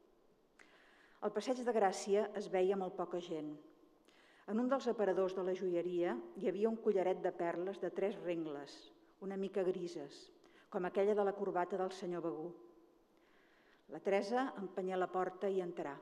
Al passeig de Gràcia es veia molt poca gent. En un dels aparadors de la joieria hi havia un collaret de perles de tres rengles, una mica grises, com aquella de la corbata del senyor Begú. La Teresa empenyà la porta i entrà.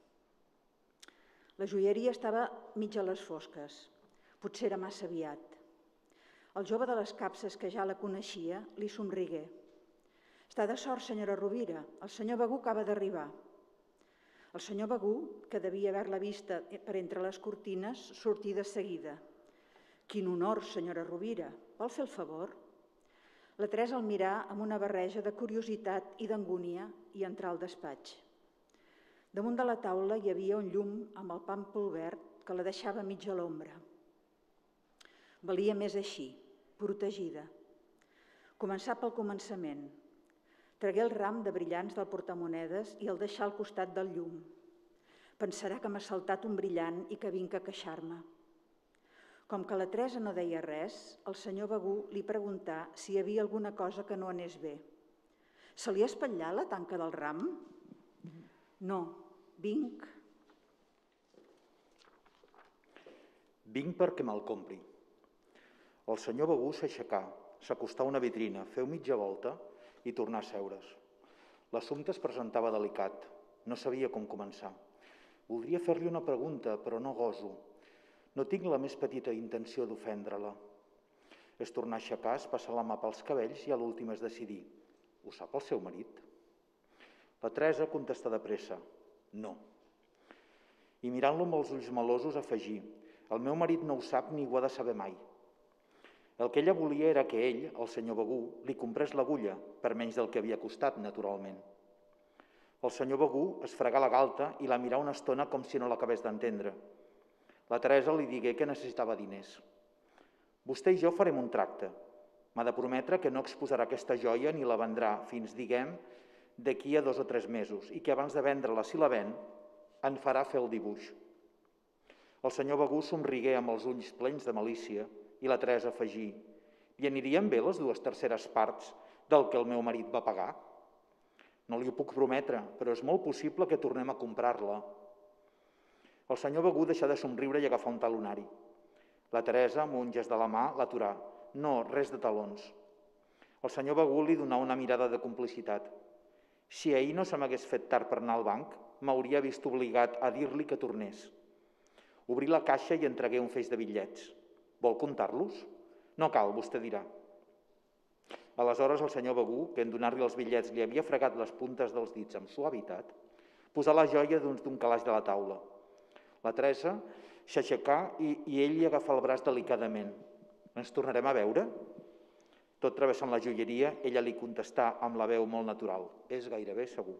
La joieria estava mig a les fosques, potser era massa aviat. El jove de les capses, que ja la coneixia, li somrigué. «Està de sort, senyora Rovira, el senyor Begú acaba d'arribar». El senyor Begú, que devia haver-la vista per entre les cortines, sortí de seguida. «Quin honor, senyora Rovira, vol fer el favor?» La Teresa el mirà amb una barreja de curiositat i d'angúnia i entrà al despatx. Damunt de la taula hi havia un llum amb el pàmpol verd que la deixava mitja a l'ombra. Valia més així, protegida. Començar pel començament. Tragué el ram de brillants del portamonedes i el deixà al costat del llum. Pensarà que m'ha saltat un brillant i que vinc a queixar-me. Com que la Teresa no deia res, el senyor Begú li preguntà si hi havia alguna cosa que no anés bé. Se li ha espatllat la tanca del ram? No, vinc. Vinc perquè me'l compri. El senyor Begú s'aixecà, s'acostà a una vitrina, feu mitja volta i tornà a seure's. L'assumpte es presentava delicat, no sabia com començar. Voldria fer-li una pregunta, però no goso. No tinc la més petita intenció d'ofendre-la. És tornar a aixecar, es passar la mà pels cabells i a l'últim és decidir. Ho sap el seu marit? La Teresa contesta de pressa. No. I mirant-lo amb els ulls melosos afegir. El meu marit no ho sap ni ho ha de saber mai. El que ella volia era que ell, el senyor Begú, li comprés l'agulla, per menys del que havia costat, naturalment. El senyor Begú es fregà la galta i la mirà una estona com si no l'acabés d'entendre. La Teresa li digué que necessitava diners. Vostè i jo farem un tracte. M'ha de prometre que no exposarà aquesta joia ni la vendrà fins, diguem, d'aquí a dos o tres mesos i que abans de vendre-la, si la ven, en farà fer el dibuix. El senyor Begú somrigué amb els ulls plens de malícia i la Teresa afegí: «I anirien bé les dues terceres parts del que el meu marit va pagar? No li ho puc prometre, però és molt possible que tornem a comprar-la». El senyor Begú deixà de somriure i agafar un talonari. La Teresa, amb un gest de la mà, l'aturà. No, res de talons. El senyor Begú li donà una mirada de complicitat. Si ahir no se m'hagués fet tard per anar al banc, m'hauria vist obligat a dir-li que tornés. Obrí la caixa i entregué un feix de bitllets. Vol comptar-los? No cal, vostè dirà. Aleshores el senyor Begú, que en donar-li els bitllets li havia fregat les puntes dels dits amb suavitat, posà la joia dins d'un calaix de la taula. La Teresa s'aixecà i, i ell li agafà el braç delicadament. Ens tornarem a veure? Tot travessant la joieria, ella li contestà amb la veu molt natural. És gairebé segur.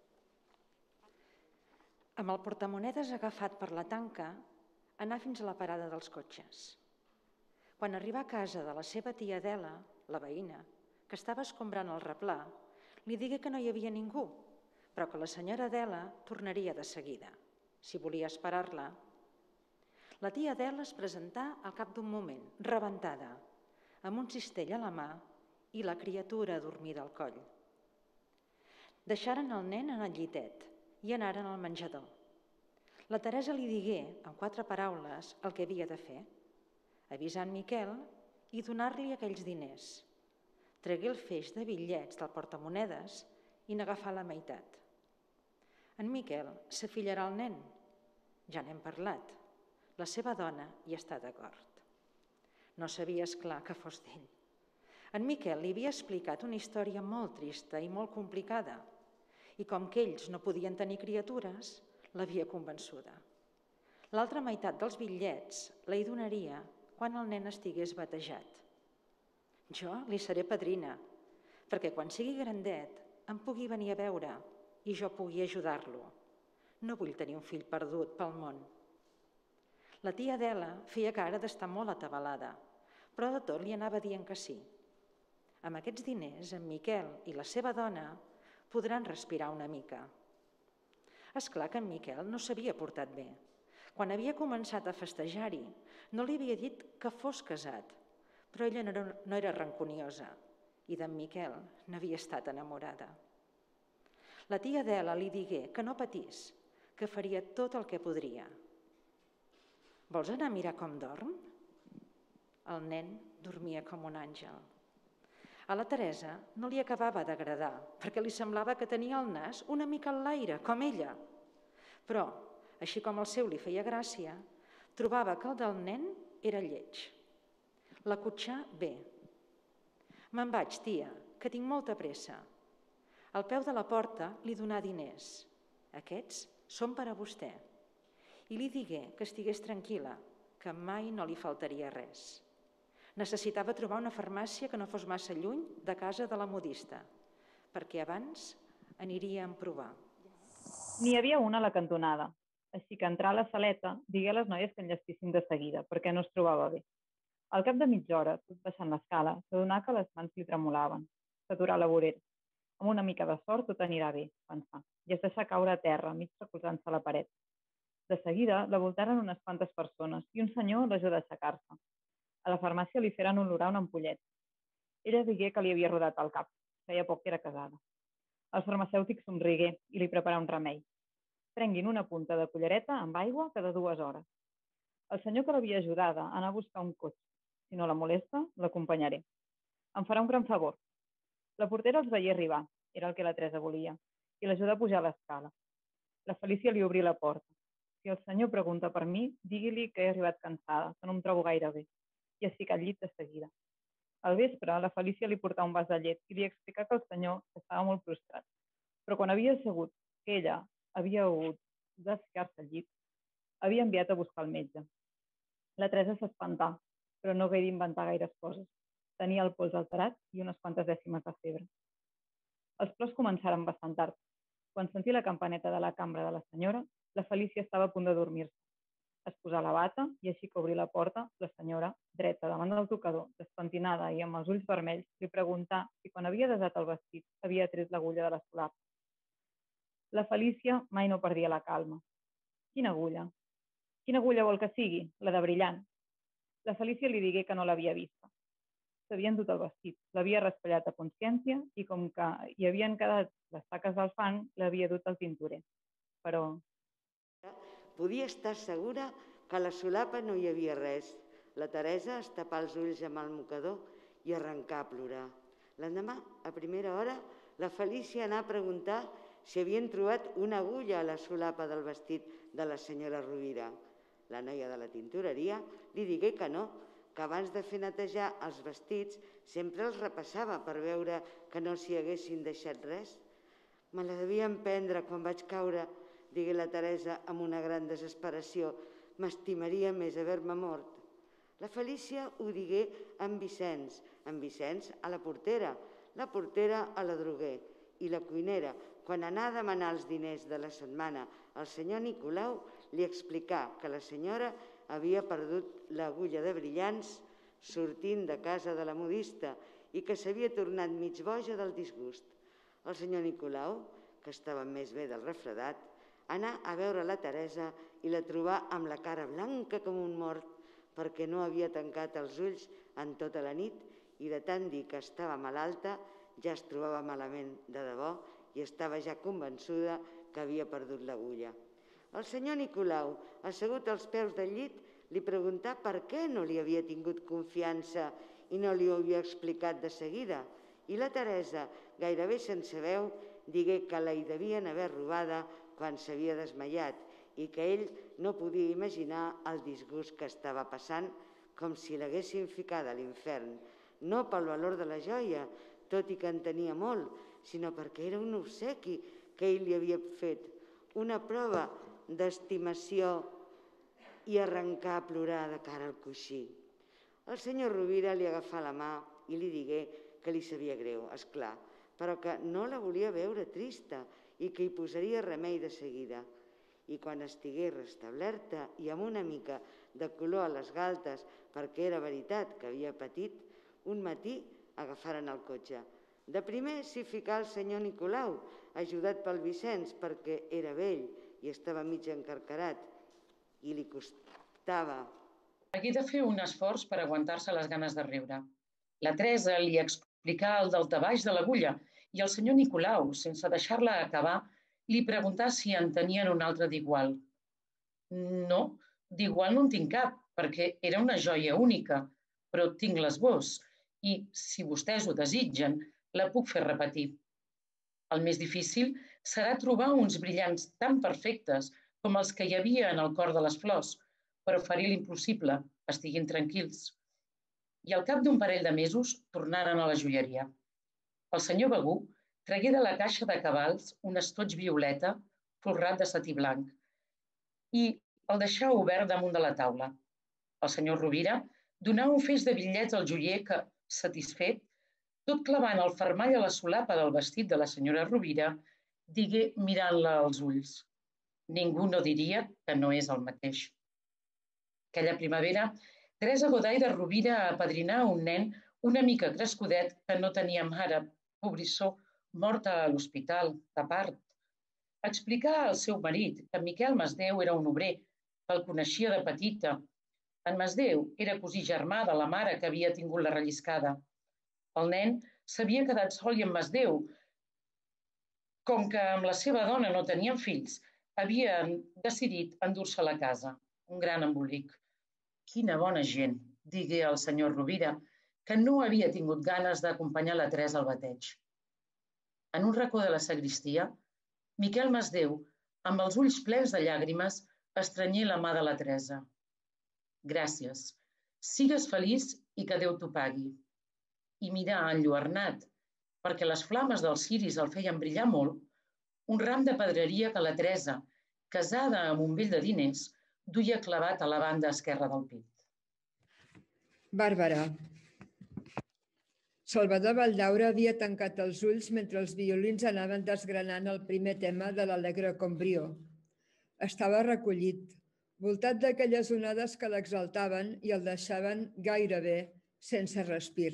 Amb el portamonedes agafat per la tanca, anà fins a la parada dels cotxes. Quan arribà a casa de la seva tia Adela, la veïna, que estava escombrant el replà, li digué que no hi havia ningú, però que la senyora Adela tornaria de seguida, si volia esperar-la. La tia Adela es presentà al cap d'un moment, rebentada, amb un cistell a la mà i la criatura adormida al coll. Deixaren el nen en el llitet i anaren al menjador. La Teresa li digué, en quatre paraules, el que havia de fer: avisar en Miquel i donar-li aquells diners. Tragué el feix de bitllets del portamonedes i n'agafà la meitat. En Miquel s'afillarà el nen. Ja n'hem parlat. La seva dona hi està d'acord. No sabia, esclar, que fos d'ell. En Miquel li havia explicat una història molt trista i molt complicada, i com que ells no podien tenir criatures, l'havia convençuda. L'altra meitat dels bitllets la hi donaria quan el nen estigués batejat. Jo li seré padrina, perquè quan sigui grandet em pugui venir a veure i jo pugui ajudar-lo. No vull tenir un fill perdut pel món. La tia Adela feia cara d'estar molt atabalada, però de tot li anava dient que sí. Amb aquests diners, en Miquel i la seva dona podran respirar una mica. És clar que en Miquel no s'havia portat bé. Quan havia començat a festejar-hi, no li havia dit que fos casat, però ella no era ranconiosa i d'en Miquel n'havia estat enamorada. La tia Adela li digué que no patís, que faria tot el que podria. Vols anar a mirar com dorm? El nen dormia com un àngel. A la Teresa no li acabava d'agradar, perquè li semblava que tenia el nas una mica en l'aire, com ella. Però, així com el seu li feia gràcia, trobava que el del nen era lleig. L'acotxà bé. Me'n vaig, tia, que tinc molta pressa. Al peu de la porta li donà diners. Aquests són per a vostè. I li digué que estigués tranquil·la, que mai no li faltaria res. Necessitava trobar una farmàcia que no fos massa lluny de casa de la modista, perquè abans aniria a provar. N'hi havia una a la cantonada, així que entrar a la saleta digué a les noies que enllestissin de seguida, perquè no es trobava bé. Al cap de mitja hora, tot baixant l'escala, s'adonà que les mans li tremolaven. S'aturà a la vorera. Amb una mica de sort tot anirà bé, pensà, i es deixà caure a terra, mig recolzant-se a la paret. De seguida, la voltaren unes quantes persones i un senyor l'ajudà a aixecar-se. A la farmàcia li feren olorar una ampollet. Ella digué que li havia rodat el cap. Feia poc que era casada. El farmacèutic somrigué i li preparà un remei. Prenguin una punta de cullereta amb aigua cada dues hores. El senyor que l'havia ajudada anà a buscar un cotxe. Si no la molesta, l'acompanyaré. Em farà un gran favor. La portera els veié arribar, era el que la Teresa volia, i l'ajudà a pujar a l'escala. La Felícia li obrí la porta. Si el senyor pregunta per mi, digui-li que he arribat cansada, que no em trobo gaire bé, i es fica al llit de seguida. Al vespre, la Felícia li portà un vas de llet i li explicà que el senyor estava molt prostrat, però quan havia sabut que ella havia hagut de ficar-se al llit, havia enviat a buscar el metge. La Teresa s'espantà, però no hagué d'inventar gaires coses. Tenia el pols alterat i unes quantes dècimes de febre. Els plors començaren bastant tard. Quan sentí la campaneta de la cambra de la senyora, la Felícia estava a punt de dormir-se. Es posà la bata i així que obrí la porta, la senyora, dreta davant del tocador, despentinada i amb els ulls vermells, li preguntà si quan havia desat el vestit havia tret l'agulla de la solapa. La Felícia mai no perdia la calma. Quina agulla? Quina agulla vol que sigui? La de brillant. La Felícia li digué que no l'havia vista. S'havia endut el vestit, l'havia raspallat a consciència i com que hi havien quedat les taques del fang, l'havia dut al tintorer. Però... Podia estar segura que a la solapa no hi havia res. La Teresa es tapà els ulls amb el mocador i arrencà a plorar. L'endemà, a primera hora, la Felícia anà a preguntar si havien trobat una agulla a la solapa del vestit de la senyora Rovira. La noia de la tintoreria li digué que no, que abans de fer netejar els vestits sempre els repassava per veure que no s'hi haguessin deixat res. Me la devien prendre quan vaig caure, digué la Teresa amb una gran desesperació. M'estimaria més haver-me mort. La Felícia ho digué amb Vicenç, amb Vicenç a la portera, la portera a la droguer i la cuinera, quan anà a demanar els diners de la setmana al senyor Nicolau, li explicà que la senyora havia perdut l'agulla de brillants sortint de casa de la modista i que s'havia tornat mig boja del disgust. El senyor Nicolau, que estava més bé del refredat, anà a veure la Teresa i la trobà amb la cara blanca com un mort perquè no havia tancat els ulls en tota la nit i de tant dir que estava malalta ja es trobava malament de debò i estava ja convençuda que havia perdut l'agulla. El senyor Nicolau, assegut als peus del llit, li preguntà per què no li havia tingut confiança i no li ho havia explicat de seguida. I la Teresa, gairebé sense veu, digué que la hi devien haver robada quan s'havia desmaiat i que ell no podia imaginar el disgust que estava passant com si l'haguessin ficada a l'infern, no pel valor de la joia, tot i que en tenia molt, sinó perquè era un obsequi que ell li havia fet, una prova d'estimació i arrencar a plorar de cara al coixí. El senyor Rovira li agafà la mà i li digué que li sabia greu, esclar, però que no la volia veure trista i que hi posaria remei de seguida. I quan estigués restablerta i amb una mica de color a les galtes perquè era veritat que havia patit, un matí agafaren el cotxe. De primer s'hi ficà el senyor Nicolau, ajudat pel Vicenç perquè era vell i estava mig encarcarat i li costava. Hagué de fer un esforç per aguantar-se les ganes de riure. La Teresa li explicà el daltabaix de l'agulla i el senyor Nicolau, sense deixar-la acabar, li preguntà si en tenien un altre d'igual. No, d'igual no en tinc cap, perquè era una joia única, però tinc l'esbós i, si vostès ho desitgen, la puc fer repetir. El més difícil serà trobar uns brillants tan perfectes com els que hi havia en el cor de les flors, però faré l'impossible, estiguin tranquils. I al cap d'un parell de mesos tornaren a la joieria. El senyor Begú tragué de la caixa de cabals un estoig violeta folrat de setí blanc i el deixà obert damunt de la taula. El senyor Rovira donà un feix de bitllets al joier que, satisfet, tot clavant el fermall a la solapa del vestit de la senyora Rovira, digué mirant-la als ulls: «Ningú no diria que no és el mateix». Aquella primavera, Teresa Goday de Rovira apadrinà un nen una mica crescudet que no tenia mare, pobrissó, morta a l'hospital, de part. Explicà al seu marit que Miquel Masdeu era un obrer, que el coneixia de petita. En Masdeu era cosí germà de la mare que havia tingut la relliscada. El nen s'havia quedat sol i en Masdeu, com que amb la seva dona no tenien fills, havia decidit endur-se a la casa. Un gran embolic. «Quina bona gent», digué el senyor Rovira, que no havia tingut ganes d'acompanyar la Teresa al bateig. En un racó de la sagristia, Miquel Masdeu, amb els ulls plens de llàgrimes, estrenyé la mà de la Teresa. «Gràcies. Sigues feliç i que Déu t'ho pagui». I mirà enlluernat, perquè les flames dels ciris el feien brillar molt, un ram de pedreria que la Teresa, casada amb un vell de diners, duia clavat a la banda esquerra del pit. Bàrbara. Salvador Valdaura havia tancat els ulls mentre els violins anaven desgranant el primer tema de l'Allegro con brio. Estava recollit, voltat d'aquelles onades que l'exaltaven i el deixaven gairebé sense respir.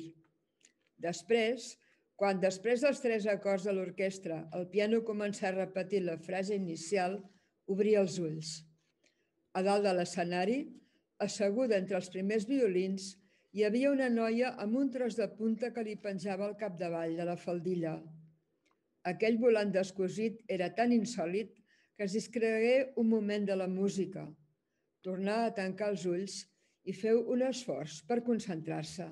Després, quan després dels tres acords de l'orquestra el piano començà a repetir la frase inicial, obria els ulls. A dalt de l'escenari, asseguda entre els primers violins, hi havia una noia amb un tros de punta que li penjava al capdavall de la faldilla. Aquell volant descosit era tan insòlit que es discregué un moment de la música. Tornà a tancar els ulls i feu un esforç per concentrar-se.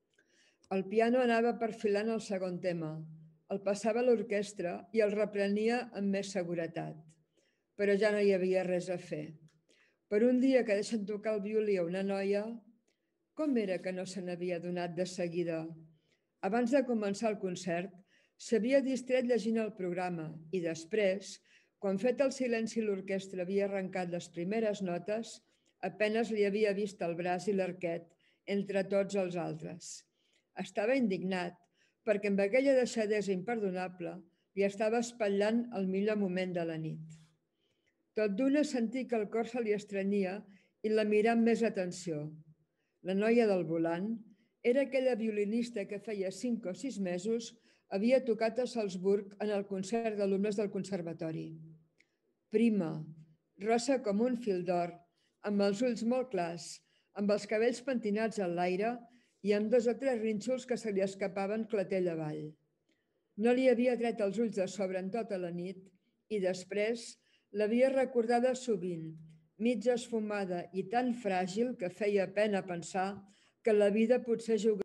El piano anava perfilant el segon tema, el passava a l'orquestra i el reprenia amb més seguretat. Però ja no hi havia res a fer. Per un dia que deixen tocar el violí a una noia, com era que no se n'havia adonat de seguida? Abans de començar el concert, s'havia distret llegint el programa i després, quan fet el silenci l'orquestra havia arrencat les primeres notes, apenes li havia vist el braç i l'arquet entre tots els altres. Estava indignat perquè amb aquella deixadesa imperdonable li estava espatllant el millor moment de la nit. Tot d'una sentí que el cor se li estrenyia i la mirà amb més atenció. La noia del volant era aquella violinista que feia cinc o sis mesos havia tocat a Salzburg en el concert d'alumnes del conservatori. Prima, rossa com un fil d'or, amb els ulls molt clars, amb els cabells pentinats en l'aire i amb dos o tres rínxols que se li escapaven clatell avall. No li havia tret els ulls de sobre en tota la nit i després l'havia recordada sovint, mitja esfumada i tan fràgil que feia pena pensar que la vida potser jugava.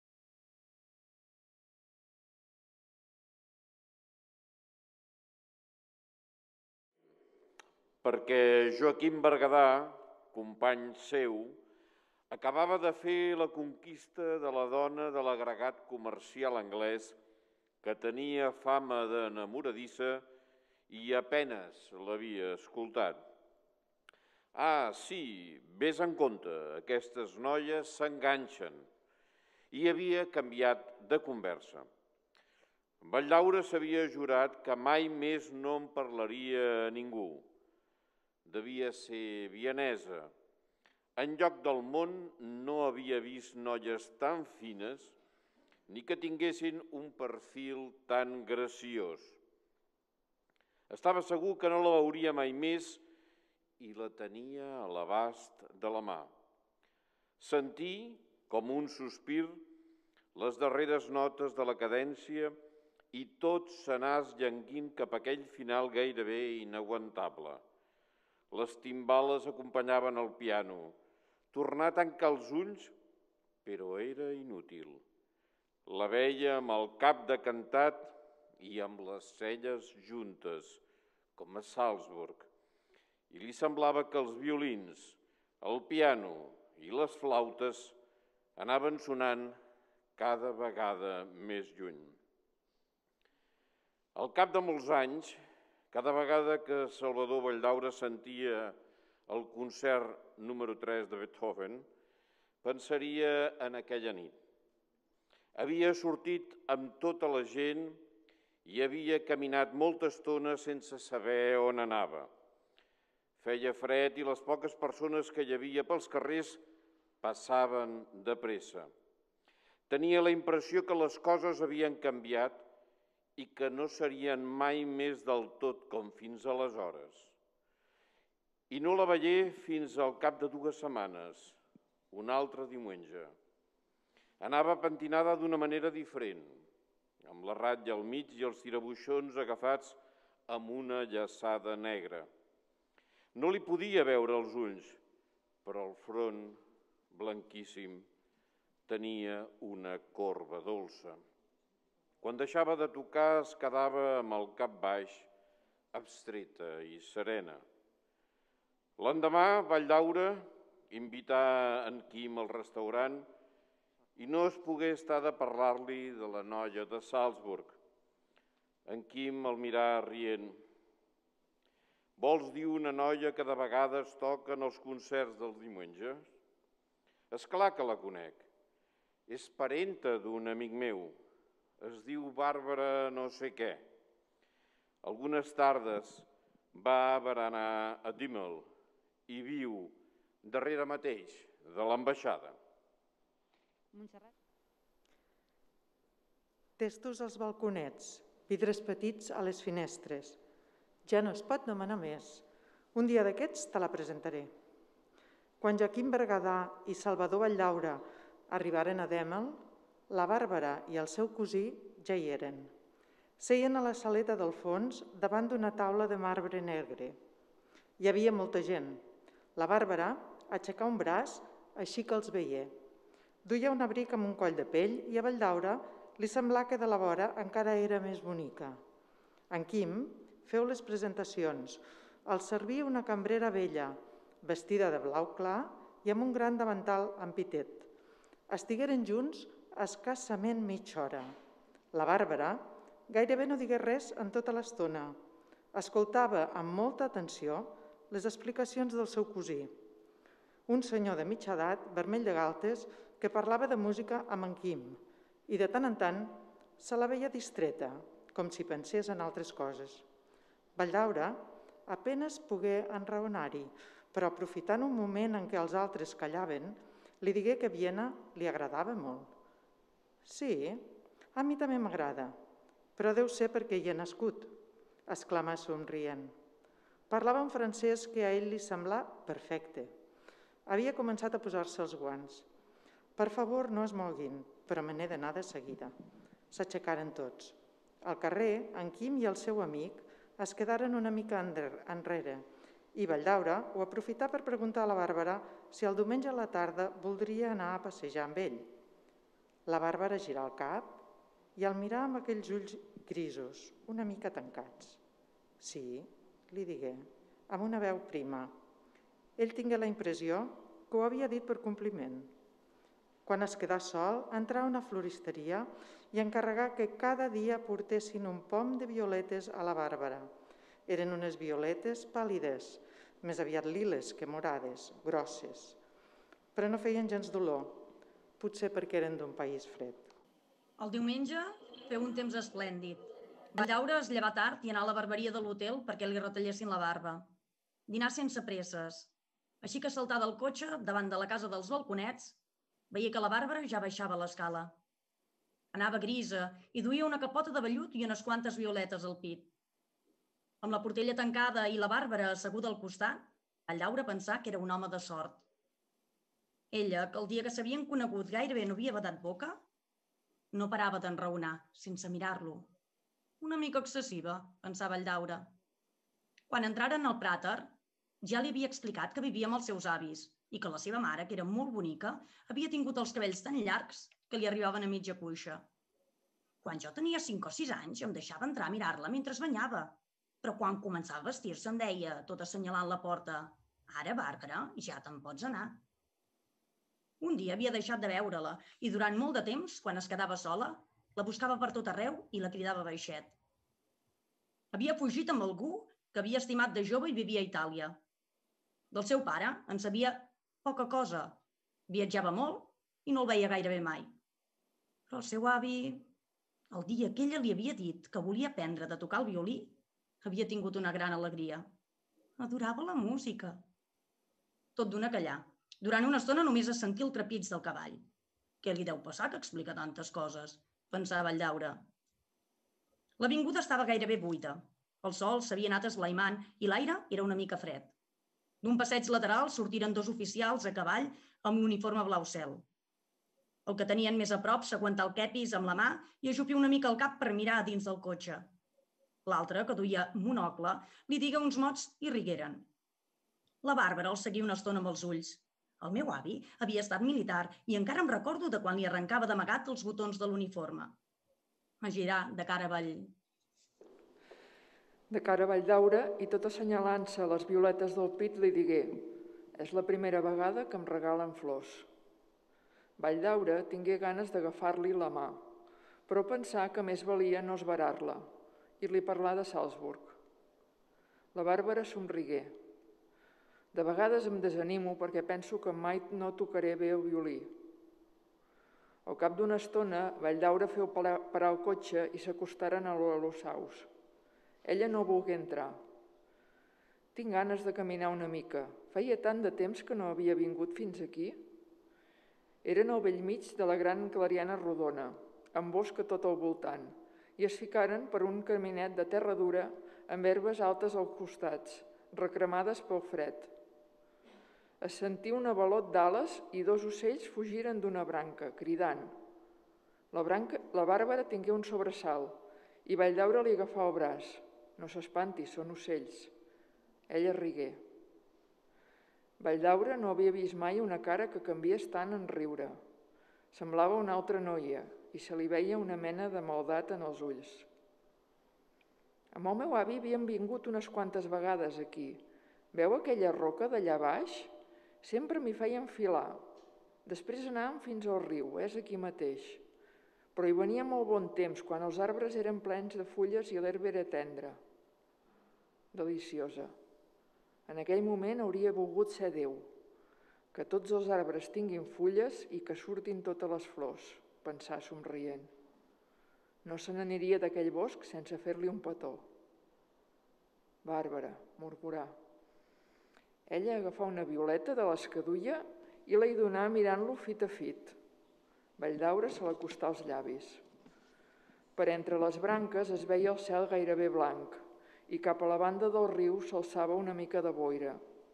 Perquè Joaquim Berguedà, company seu, acabava de fer la conquista de la dona de l'agregat comercial anglès que tenia fama d'enamoradissa i apenes l'havia escoltat. Ah, sí, vés en compte, aquestes noies s'enganxen. I havia canviat de conversa. Valdaura s'havia jurat que mai més no en parlaria a ningú. Devia ser vienesa. Enlloc del món no havia vist noies tan fines ni que tinguessin un perfil tan graciós. Estava segur que no la veuria mai més i la tenia a l'abast de la mà. Sentí, com un sospir, les darreres notes de la cadència i tot s'anà esllanguint cap a aquell final gairebé inaguantable. Les timbales acompanyaven el piano. Tornà a tancar els ulls, però era inútil. La veia amb el cap decantat i amb les celles juntes, com a Salzburg, i li semblava que els violins, el piano i les flautes anaven sonant cada vegada més lluny. Al cap de molts anys, cada vegada que Salvador Valdaura sentia el concert número tres de Beethoven, pensaria en aquella nit. Havia sortit amb tota la gent i havia caminat molta estona sense saber on anava. Feia fred i les poques persones que hi havia pels carrers passaven de pressa. Tenia la impressió que les coses havien canviat i que no serien mai més del tot com fins aleshores. I no la veié fins al cap de dues setmanes, un altre diumenge. Anava pentinada d'una manera diferent, amb la ratlla al mig i els tirabuixons agafats amb una llaçada negra. No li podia veure els ulls, però el front, blanquíssim, tenia una corba dolça. Quan deixava de tocar es quedava amb el cap baix, abstreta i serena. L'endemà, Valldaura invità en Quim al restaurant i no es pogué estar de parlar-li de la noia de Salzburg. En Quim el mirà rient. Vols dir una noia que de vegades toca en els concerts dels diumenges? És clar que la conec. És parenta d'un amic meu. Es diu Bàrbara no sé què. Algunes tardes va berenar a Dimmel i viu darrere mateix de l'ambaixada. Testos als balconets, vidres petits a les finestres. Ja no es pot demanar més. Un dia d'aquests te la presentaré. Quan Joaquim Berguedà i Salvador Valldaura arribaren a Dimmel, la Bàrbara i el seu cosí ja hi eren. Seien a la saleta del fons davant d'una taula de marbre negre. Hi havia molta gent. La Bàrbara aixecà un braç així que els veié. Duia un abric amb un coll de pell i a Valldaura li semblà que de la vora encara era més bonica. En Quim feu les presentacions. Els serví una cambrera vella, vestida de blau clar i amb un gran davantal amb pitet. Estigueren junts escassament mitja hora. La Bàrbara gairebé no digué res en tota l'estona. Escoltava amb molta atenció les explicacions del seu cosí. Un senyor de mitja edat, vermell de galtes, que parlava de música amb en Quim i de tant en tant se la veia distreta, com si pensés en altres coses. Valldaura apenas pogué enraonar-hi, però aprofitant un moment en què els altres callaven, li digué que Viena li agradava molt. Sí, a mi també m'agrada, però deu ser perquè hi he nascut, exclamà somrient. Parlava en francès que a ell li semblà perfecte. Havia començat a posar-se els guants. Per favor, no es moguin, però me n'he d'anar de seguida. S'aixecaren tots. Al carrer, en Quim i el seu amic es quedaren una mica enrere i Valldaura ho aprofità per preguntar a la Bàrbara si el diumenge a la tarda voldria anar a passejar amb ell. La Bàrbara girà el cap i el mirà amb aquells ulls grisos, una mica tancats. Sí, li digué, amb una veu prima. Ell tingué la impressió que ho havia dit per compliment. Quan es quedà sol, entrà a una floristeria i encarregà que cada dia portessin un pom de violetes a la Bàrbara. Eren unes violetes pàl·lides, més aviat liles que morades, grosses. Però no feien gens dolor, potser perquè eren d'un país fred. El diumenge feu un temps esplèndid. Valldaura es llevà tard i anà a la barberia de l'hotel perquè li retallessin la barba. Dinà sense presses. Així que saltà del cotxe davant de la casa dels balconets, veia que la Bàrbara ja baixava l'escala. Anava grisa i duia una capota de vellut i unes quantes violetes al pit. Amb la portella tancada i la Bàrbara asseguda al costat, Valldaura pensà que era un home de sort. Ella, que el dia que s'havien conegut gairebé no havia badat boca, no parava d'enraonar, sense mirar-lo. Una mica excessiva, pensava Valldaura. Quan entraren al Prater, ja li havia explicat que vivia amb els seus avis i que la seva mare, que era molt bonica, havia tingut els cabells tan llargs que li arribaven a mitja cuixa. Quan jo tenia cinc o sis anys em deixava entrar a mirar-la mentre es banyava, però quan començava a vestir-se em deia, tot assenyalant la porta, «Ara, Bàrbara, ja te'n pots anar». Un dia havia deixat de veure-la i durant molt de temps, quan es quedava sola, la buscava per tot arreu i la cridava baixet. Havia fugit amb algú que havia estimat de jove i vivia a Itàlia. Del seu pare en sabia poca cosa. Viatjava molt i no el veia gairebé mai. Però el seu avi, el dia que ella li havia dit que volia aprendre a tocar el violí, havia tingut una gran alegria. Adorava la música. Tot d'una callar. Durant una estona només es sentia el trepig del cavall. Què li deu passar que explica tantes coses? Pensava el Llaura. L'avinguda estava gairebé buida. El sol s'havia anat esblaimant i l'aire era una mica fred. D'un passeig lateral sortiren dos oficials a cavall amb l'uniforme blau cel. El que tenien més a prop s'aguantà el quepis amb la mà i ajupí una mica el cap per mirar dins del cotxe. L'altre, que duia monocle, li digué uns mots i rigueren. La Bàrbara el seguia una estona amb els ulls. El meu avi havia estat militar i encara em recordo de quan li arrencava d'amagat els botons de l'uniforme. Es girà de cara avall. De cara a Valldaura i tot assenyalant-se les violetes del pit li digué: és la primera vegada que em regalen flors. Valldaura tingué ganes d'agafar-li la mà, però pensà que més valia no esverar-la i li parlà de Salzburg. La Bàrbara somrigué. De vegades em desanimo perquè penso que mai no tocaré bé el violí. Al cap d'una estona, Valldaura feu parar el cotxe i s'acostaren a l'Olossaus. Ella no volgué entrar. Tinc ganes de caminar una mica. Feia tant de temps que no havia vingut fins aquí. Eren al bell mig de la gran clariana rodona, amb bosc a tot al voltant, i es ficaren per un caminet de terra dura amb herbes altes als costats, recremades pel fred. Es sentia un avalot d'ales i dos ocells fugiren d'una branca, cridant. La, branca, la Bàrbara tingué un sobresalt i Valldaura li agafà el braç. No s'espanti, són ocells. Ella rigué. Valldaura no havia vist mai una cara que canviés tant en riure. Semblava una altra noia i se li veia una mena de maldat en els ulls. Amb el meu avi havíem vingut unes quantes vegades aquí. Veu aquella roca d'allà baix? Sempre m'hi feia enfilar. Després anàvem fins al riu, és aquí mateix. Però hi venia molt bon temps, quan els arbres eren plens de fulles i l'herba era tendra. Deliciosa. En aquell moment hauria volgut ser Déu, que tots els arbres tinguin fulles i que surtin totes les flors, pensà somrient. No se n'aniria d'aquell bosc sense fer-li un petó. Bàrbara, murmurà. Ella agafà una violeta de les que duia i la hi donà mirant-lo fit a fit. Valldaura se l'acostà als llavis. Per entre les branques es veia el cel gairebé blanc i cap a la banda del riu s'alçava una mica de boira.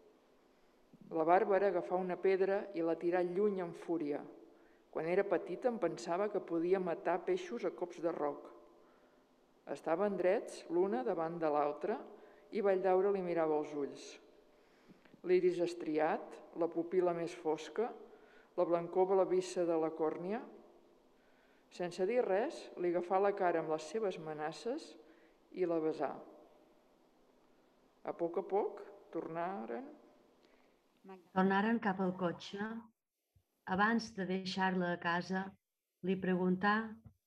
La Bàrbara agafà una pedra i la tirà lluny amb fúria. Quan era petita em pensava que podia matar peixos a cops de roc. Estaven drets l'una davant de l'altra i Valldaura li mirava els ulls. L'iris estriat, la pupil·la més fosca, la blancor blavissa de la còrnia. Sense dir res, li agafà la cara amb les seves manasses i la besà. A poc a poc tornaren... Tornaren cap al cotxe. Abans de deixar-la a casa, li preguntà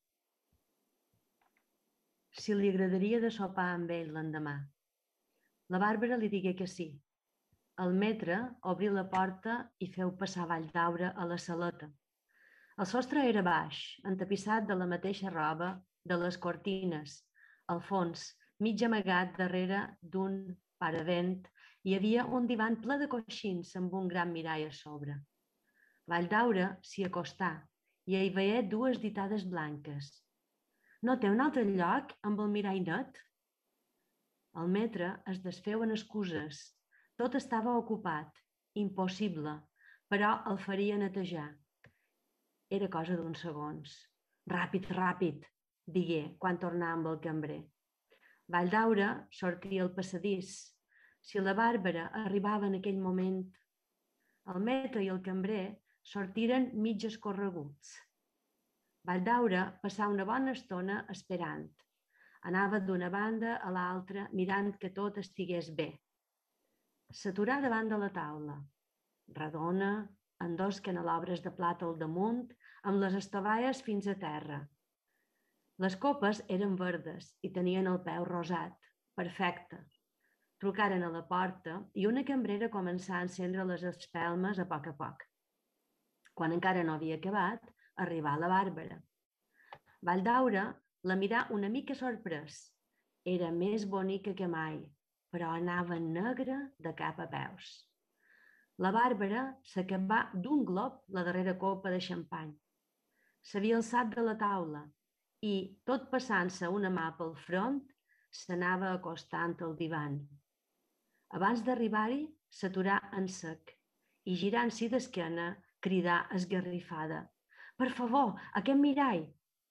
si li agradaria de sopar amb ell l'endemà. La Bàrbara li digué que sí. El metre obrí la porta i feu passar Valldaura a la saleta. El sostre era baix, entapissat de la mateixa roba de les cortines. Al fons, mig amagat darrere d'un paravent, hi havia un divan ple de coixins amb un gran mirall a sobre. Valldaura s'hi acostà i hi veié dues ditades blanques. No té un altre lloc amb el mirall net? El metre es desfeu en excuses. Tot estava ocupat, impossible, però el faria netejar. Era cosa d'uns segons. Ràpid, ràpid, digué quan tornà amb el cambrer. Valldaura sortia al passadís. Si la Bàrbara arribava en aquell moment, el metre i el cambrer sortiren mig escorreguts. Valldaura passà una bona estona esperant. Anava d'una banda a l'altra mirant que tot estigués bé. S'aturà davant de la taula, redona, amb dos canelobres de plata al damunt, amb les estovalles fins a terra. Les copes eren verdes i tenien el peu rosat, perfecte. Trucaren a la porta i una cambrera començà a encendre les espelmes a poc a poc. Quan encara no havia acabat, arribà la Bàrbara. Valldaura la mirà una mica sorprès. Era més bonica que mai, però anava negra de cap a peus. La Bàrbara s'acabà d'un glop la darrera copa de xampany. S'havia alçat de la taula i, tot passant-se una mà pel front, s'anava acostant al divan. Abans d'arribar-hi, s'aturà en sec i, girant-s'hi d'esquena, cridà esgarrifada: «Per favor, aquest mirall!»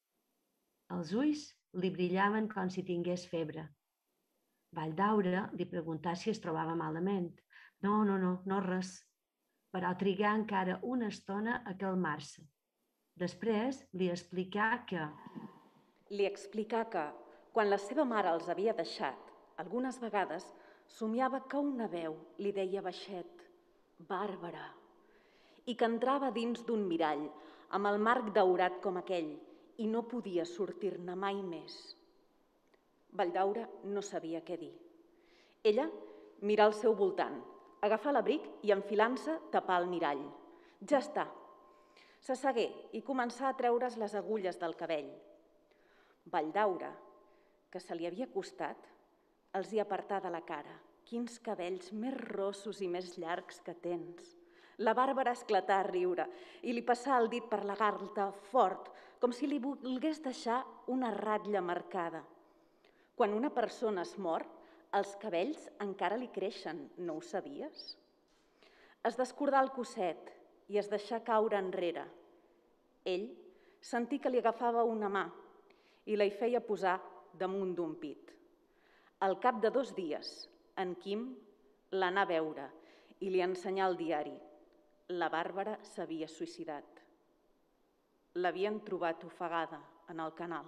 Els ulls li brillaven com si tingués febre. Valldaura li preguntà si es trobava malament. «No, no, no, no res», però trigà encara una estona a calmar-se. Després li explicà que... Li explicà que, quan la seva mare els havia deixat, algunes vegades somiava que una veu li deia baixet «Bàrbara», i que entrava dins d'un mirall amb el marc daurat com aquell i no podia sortir-ne mai més. Valldaura no sabia què dir. Ella mirà al seu voltant, agafà l'abric i, enfilant-se, tapà el mirall. Ja està. S'assegué i començà a treure's les agulles del cabell. Valldaura, que se li havia acostat, els hi apartà de la cara. «Quins cabells més rossos i més llargs que tens!» La Bàrbara esclatà a riure i li passà el dit per la galta fort, com si li volgués deixar una ratlla marcada. Quan una persona es mor, els cabells encara li creixen, no ho sabies? Es descordà el cosset i es deixà caure enrere. Ell sentí que li agafava una mà i la hi feia posar damunt d'un pit. Al cap de dos dies, en Quim l'anà a veure i li ensenyà el diari. La Bàrbara s'havia suïcidat. L'havien trobat ofegada en el canal.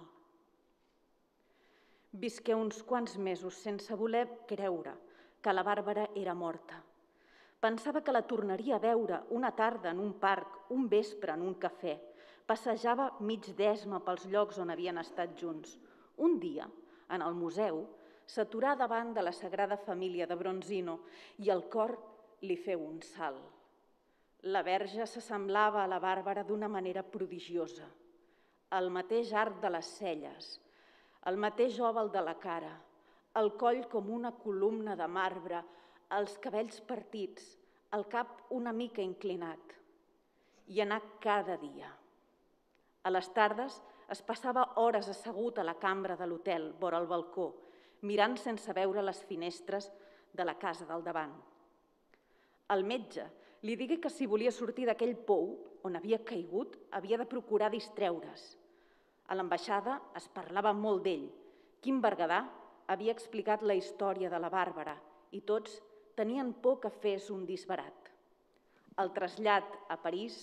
Visqué uns quants mesos sense voler creure que la Bàrbara era morta. Pensava que la tornaria a veure una tarda en un parc, un vespre en un cafè. Passejava mig d'esma pels llocs on havien estat junts. Un dia, en el museu, s'aturà davant de la Sagrada Família de Bronzino i el cor li feu un salt. La Verge s'assemblava a la Bàrbara d'una manera prodigiosa. El mateix arc de les celles, el mateix òval de la cara, el coll com una columna de marbre, els cabells partits, el cap una mica inclinat. I anà cada dia. A les tardes es passava hores assegut a la cambra de l'hotel, vora el balcó, mirant sense veure les finestres de la casa del davant. El metge li digué que si volia sortir d'aquell pou on havia caigut, havia de procurar distreure's. A l'ambaixada es parlava molt d'ell. Quim Berguedà havia explicat la història de la Bàrbara i tots tenien por que fes un disbarat. El trasllat a París...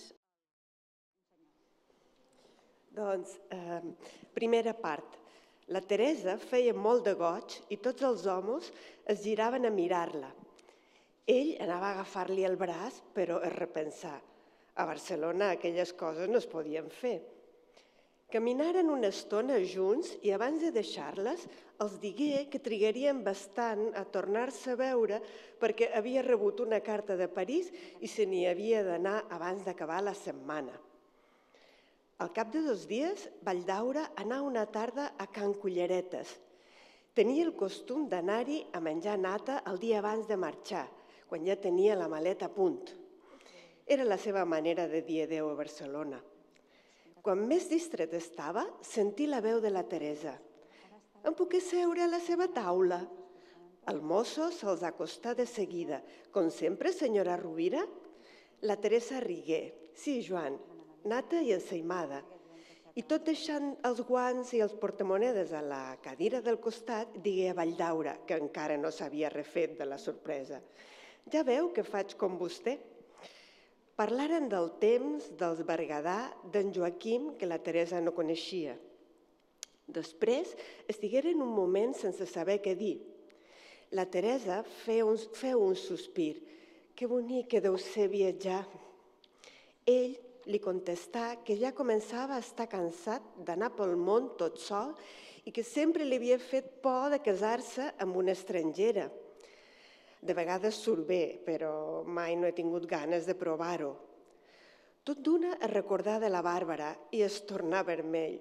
Doncs, eh, primera part. La Teresa feia molt de goig i tots els homes es giraven a mirar-la. Ell anava a agafar-li el braç, però es repensà. A Barcelona aquelles coses no es podien fer. Caminaren una estona junts i abans de deixar-les els digué que trigarien bastant a tornar-se a veure perquè havia rebut una carta de París i se n'hi havia d'anar abans d'acabar la setmana. Al cap de dos dies, Valldaura anà una tarda a Can Culleretes. Tenia el costum d'anar-hi a menjar nata el dia abans de marxar, quan ja tenia la maleta a punt. Era la seva manera de dir adéu a Barcelona. Quan més distret estava, sentí la veu de la Teresa. «Em puc asseure a la seva taula?» El mosso se'ls acostà de seguida. «Com sempre, senyora Rovira?» La Teresa rigué. «Sí, Joan, nata i ensaïmada». I tot deixant els guants i els portamonedes a la cadira del costat, digué a Valldaura, que encara no s'havia refet de la sorpresa. «Ja veu que faig com vostè?» Parlaren del temps, dels Berguedà, d'en Joaquim, que la Teresa no coneixia. Després estigueren un moment sense saber què dir. La Teresa feu un, feu un sospir. «Que bonic que deu ser viatjar!» Ell li contestà que ja començava a estar cansat d'anar pel món tot sol i que sempre li havia fet por de casar-se amb una estrangera. «De vegades surt bé, però mai no he tingut ganes de provar-ho». Tot d'una es recordà de la Bàrbara i es tornà vermell.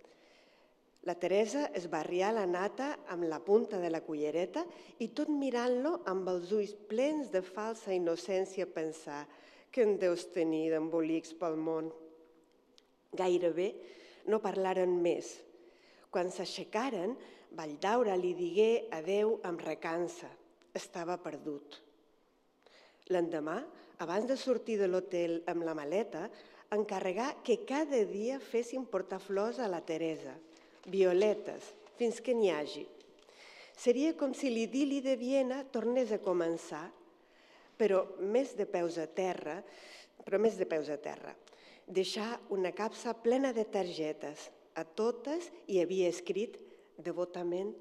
La Teresa es va arriar la nata amb la punta de la cullereta i tot mirant-lo amb els ulls plens de falsa innocència pensar que en deus tenir d'embolics pel món. Gairebé no parlaren més. Quan s'aixecaren, Valldaura li digué adeu amb recança. Estava perdut. L'endemà, abans de sortir de l'hotel amb la maleta, encarregà que cada dia fessin portar flors a la Teresa, violetes, fins que n'hi hagi. Seria com si l'idili de Viena tornés a començar, però més de peus a terra, però més de peus a terra. Deixar una capsa plena de targetes. A totes hi havia escrit devotament.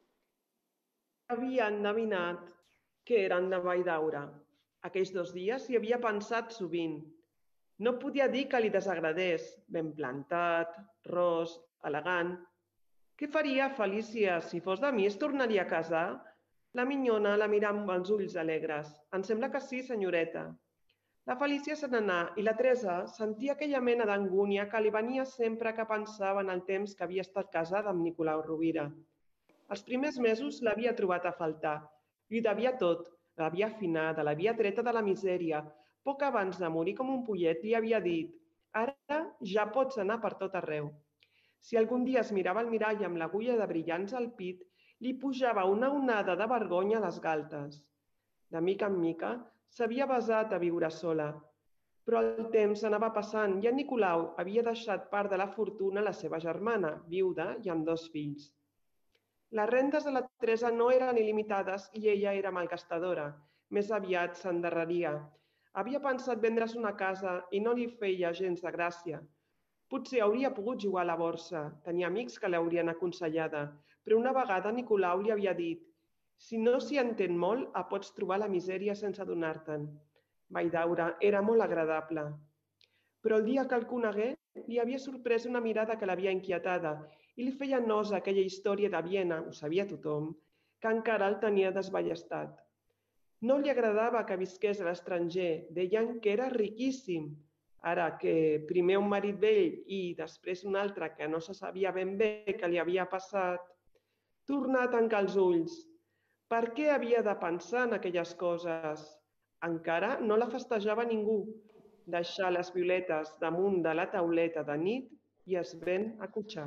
Havia endevinat que eren de Valldaura. Aquells dos dies hi havia pensat sovint. No podia dir que li desagradés, ben plantat, ros, elegant. Què faria Felícia si fos de mi? Es tornaria a casar? La minyona la mirà amb els ulls alegres. Em sembla que sí, senyoreta. La Felícia se n'anà i la Teresa sentia aquella mena d'angúnia que li venia sempre que pensava en el temps que havia estat casada amb Nicolau Rovira. Els primers mesos l'havia trobat a faltar. Li devia tot. L'havia afinada, l'havia treta de la misèria. Poc abans de morir com un pollet li havia dit «Ara ja pots anar per tot arreu». Si algun dia es mirava al mirall amb l'agulla de brillants al pit, li pujava una onada de vergonya a les galtes. De mica en mica s'havia basat a viure sola, però el temps anava passant i en Nicolau havia deixat part de la fortuna a la seva germana, viuda i amb dos fills. Les rendes de la Teresa no eren il·limitades i ella era malgastadora. Més aviat s'endarreria. Havia pensat vendre's una casa i no li feia gens de gràcia. Potser hauria pogut jugar a la borsa, tenia amics que l'haurien aconsellada, però una vegada Nicolau li havia dit «Si no s'hi entén molt, et pots trobar la misèria sense adonar-te'n». Valldaura era molt agradable. Però el dia que el conegué, li havia sorprès una mirada que l'havia inquietada i li feia nosa aquella història de Viena, ho sabia tothom, que encara el tenia desballestat. No li agradava que visqués a l'estranger, deien que era riquíssim. Ara que primer un marit vell i després un altre que no se sabia ben bé què li havia passat, tornà a tancar els ulls. Per què havia de pensar en aquelles coses? Encara no la festejava ningú. Deixar les violetes damunt de la tauleta de nit i es ven a cotxar.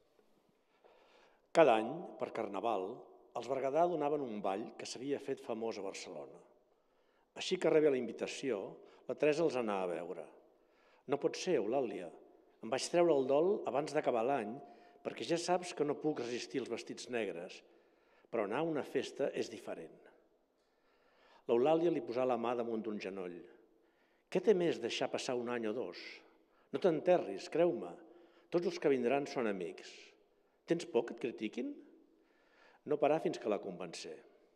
Cada any, per Carnaval, els Berguedà donaven un ball que s'havia fet famós a Barcelona. Així que rebé la invitació, la Teresa els anà a veure. No pot ser, Eulàlia. Em vaig treure el dol abans d'acabar l'any perquè ja saps que no puc resistir els vestits negres, però anar a una festa és diferent. L'Eulàlia li posà la mà damunt d'un genoll. Què té més deixar passar un any o dos? No t'enterris, creu-me. Tots els que vindran són amics. Tens por que et critiquin? No parà fins que la convencé.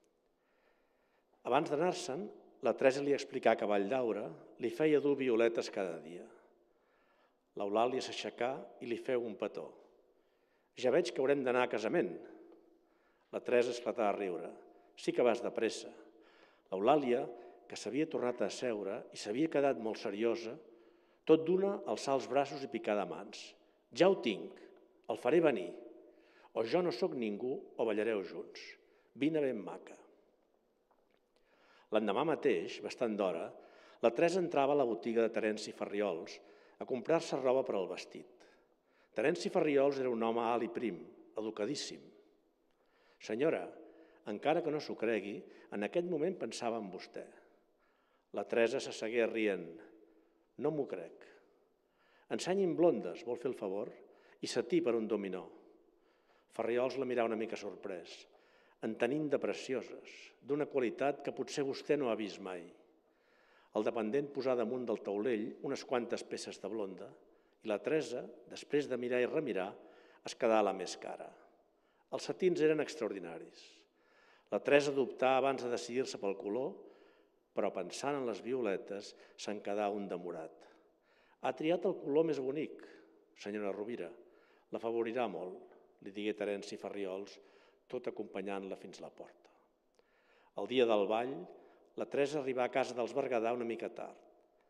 Abans d'anar-se'n, la Teresa li explicà que a Valldaura li feia dur violetes cada dia. L'Eulàlia s'aixecà i li feu un petó. Ja veig que haurem d'anar a casament. La Teresa esclatà a riure. Sí que vas de pressa. L'Eulàlia, que s'havia tornat a asseure i s'havia quedat molt seriosa, tot d'una alçar els braços i picar de mans. Ja ho tinc, el faré venir. O jo no sóc ningú o ballareu junts. Vine ben maca. L'endemà mateix, bastant d'hora, la Teresa entrava a la botiga de Terenci Farriols a comprar-se roba per al vestit. Terenci Farriols era un home alt i prim, educadíssim. Senyora, encara que no s'ho cregui, en aquest moment pensava en vostè. La Teresa s'assegué rient. No m'ho crec. Ensenyi'm blondes, vol fer el favor? I setí per un dominó. Farriols la mirà una mica sorprès. En tenim de precioses, d'una qualitat que potser vostè no ha vist mai. El dependent posà damunt del taulell unes quantes peces de blonda i la Teresa, després de mirar i remirar, es quedà a la més cara. Els setins eren extraordinaris. La Teresa dubtà abans de decidir-se pel color, però pensant en les violetes se'n quedà un de morat. Ha triat el color més bonic, senyora Rovira. La favorirà molt, li digué Terenci Farriols, tot acompanyant-la fins a la porta. El dia del ball, la Teresa arribà a casa dels Berguedà una mica tard.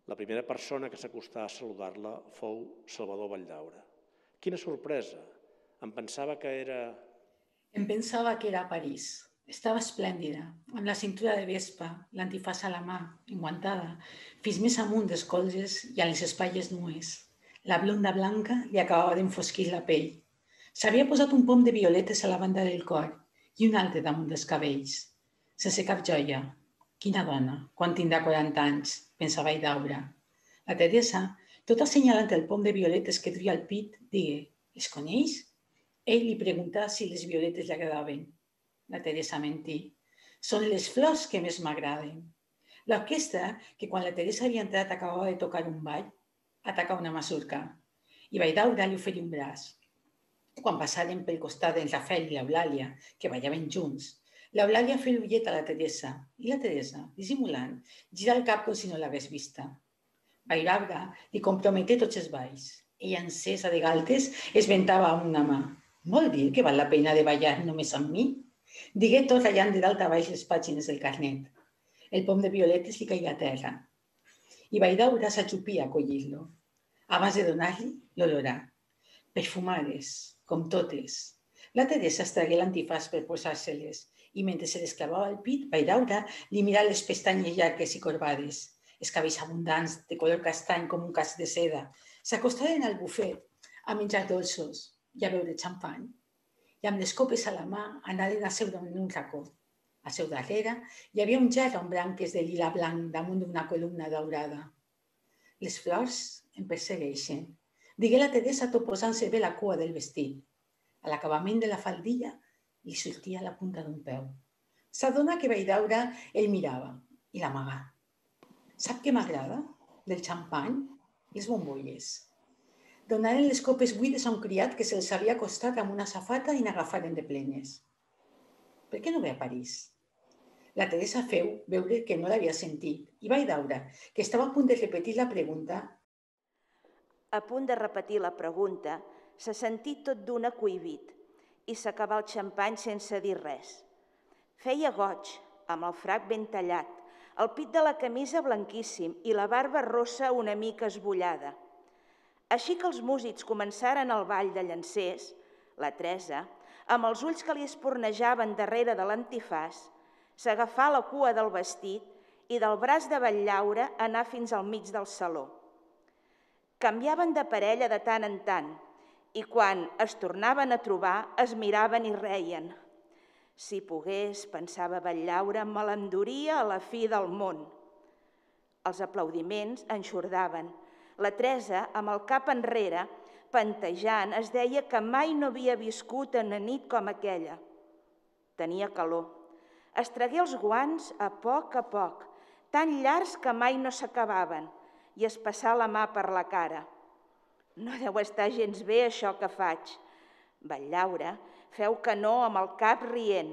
La primera persona que s'acostà a saludar-la fou Salvador Valldaura. Quina sorpresa! Em pensava que era... Em pensava que era a París. Estava esplèndida, amb la cintura de vespa, l'antifàs a la mà, enguantada, fins més amunt dels colzes i a les espatlles nues. La blonda blanca li acabava d'enfosquir la pell. S'havia posat un pom de violetes a la banda del cor i un altre damunt dels cabells. Sense cap joia. Quina dona, quan tindrà quaranta anys, pensava Valldaura. La Teresa, tot assenyalant el pom de violetes que duia al pit, digué, les coneix? Ell li preguntà si les violetes li agradaven. La Teresa mentí. Són les flors que més m'agraden. L'orquestra, que quan la Teresa havia entrat acabava de tocar un ball, atacà una masurca i Valldaura li oferí un braç. Quan passaren pel costat d'en Rafael i l'Eulàlia, que ballaven junts, l'Eulàlia feia l'ullet a la Teresa i la Teresa, dissimulant, gira el cap com si no l'hagués vista. Valldaura li comprometé tots els balls. Ella, encesa de galtes, es ventava amb una mà. Vol dir que val la pena de ballar només amb mi? Digué tot ratllant de dalt a baix les pàgines del carnet. El pom de violetes li caia a terra. I Valldaura s'ajupia a collir-lo. Abans de donar-li, l'olorà. Perfumades, com totes. La Teresa es tragué l'antifàs per posar-se-les i mentre se les clavava al pit, Valldaura li mirà les pestanyes llargues i corbades, els cabells abundants de color castany com un casc de seda. S'acostaren al bufet a menjar dolços i a beure xampany. I amb les copes a la mà anaren a seure en un racó. Al seu darrere hi havia un gerro amb branques de lila blanc damunt d'una columna daurada. Les flors em persegueixen, digué la Teresa tot posant-se bé la cua del vestit. A l'acabament de la faldilla li sortia la punta d'un peu. S'adona que Valldaura el mirava i l'amagà. Sap què m'agrada? Del xampany i les bombolles. Donaren les copes buides a un criat que se'ls havia acostat amb una safata i n'agafaren de plenes. Per què no ve a París? La Teresa feu veure que no l'havia sentit i Valldaura, que estava a punt de repetir la pregunta... A punt de repetir la pregunta, se sentí tot d'una cohibit i s'acabà el xampany sense dir res. Feia goig, amb el frac ben tallat, el pit de la camisa blanquíssim i la barba rossa una mica esbullada. Així que els músics començaren el ball de llancers, la Teresa, amb els ulls que li espornejaven darrere de l'antifàs, s'agafà la cua del vestit i del braç de Valldaura anà fins al mig del saló. Canviaven de parella de tant en tant i quan es tornaven a trobar es miraven i reien. Si pogués, pensava Valldaura, me l'enduria a la fi del món. Els aplaudiments enxordaven. La Teresa, amb el cap enrere, pantejant, es deia que mai no havia viscut en una nit com aquella. Tenia calor. Es tragué els guants a poc a poc, tan llargs que mai no s'acabaven, i es passà la mà per la cara. No deu estar gens bé això que faig. Valldaura feu que no amb el cap rient.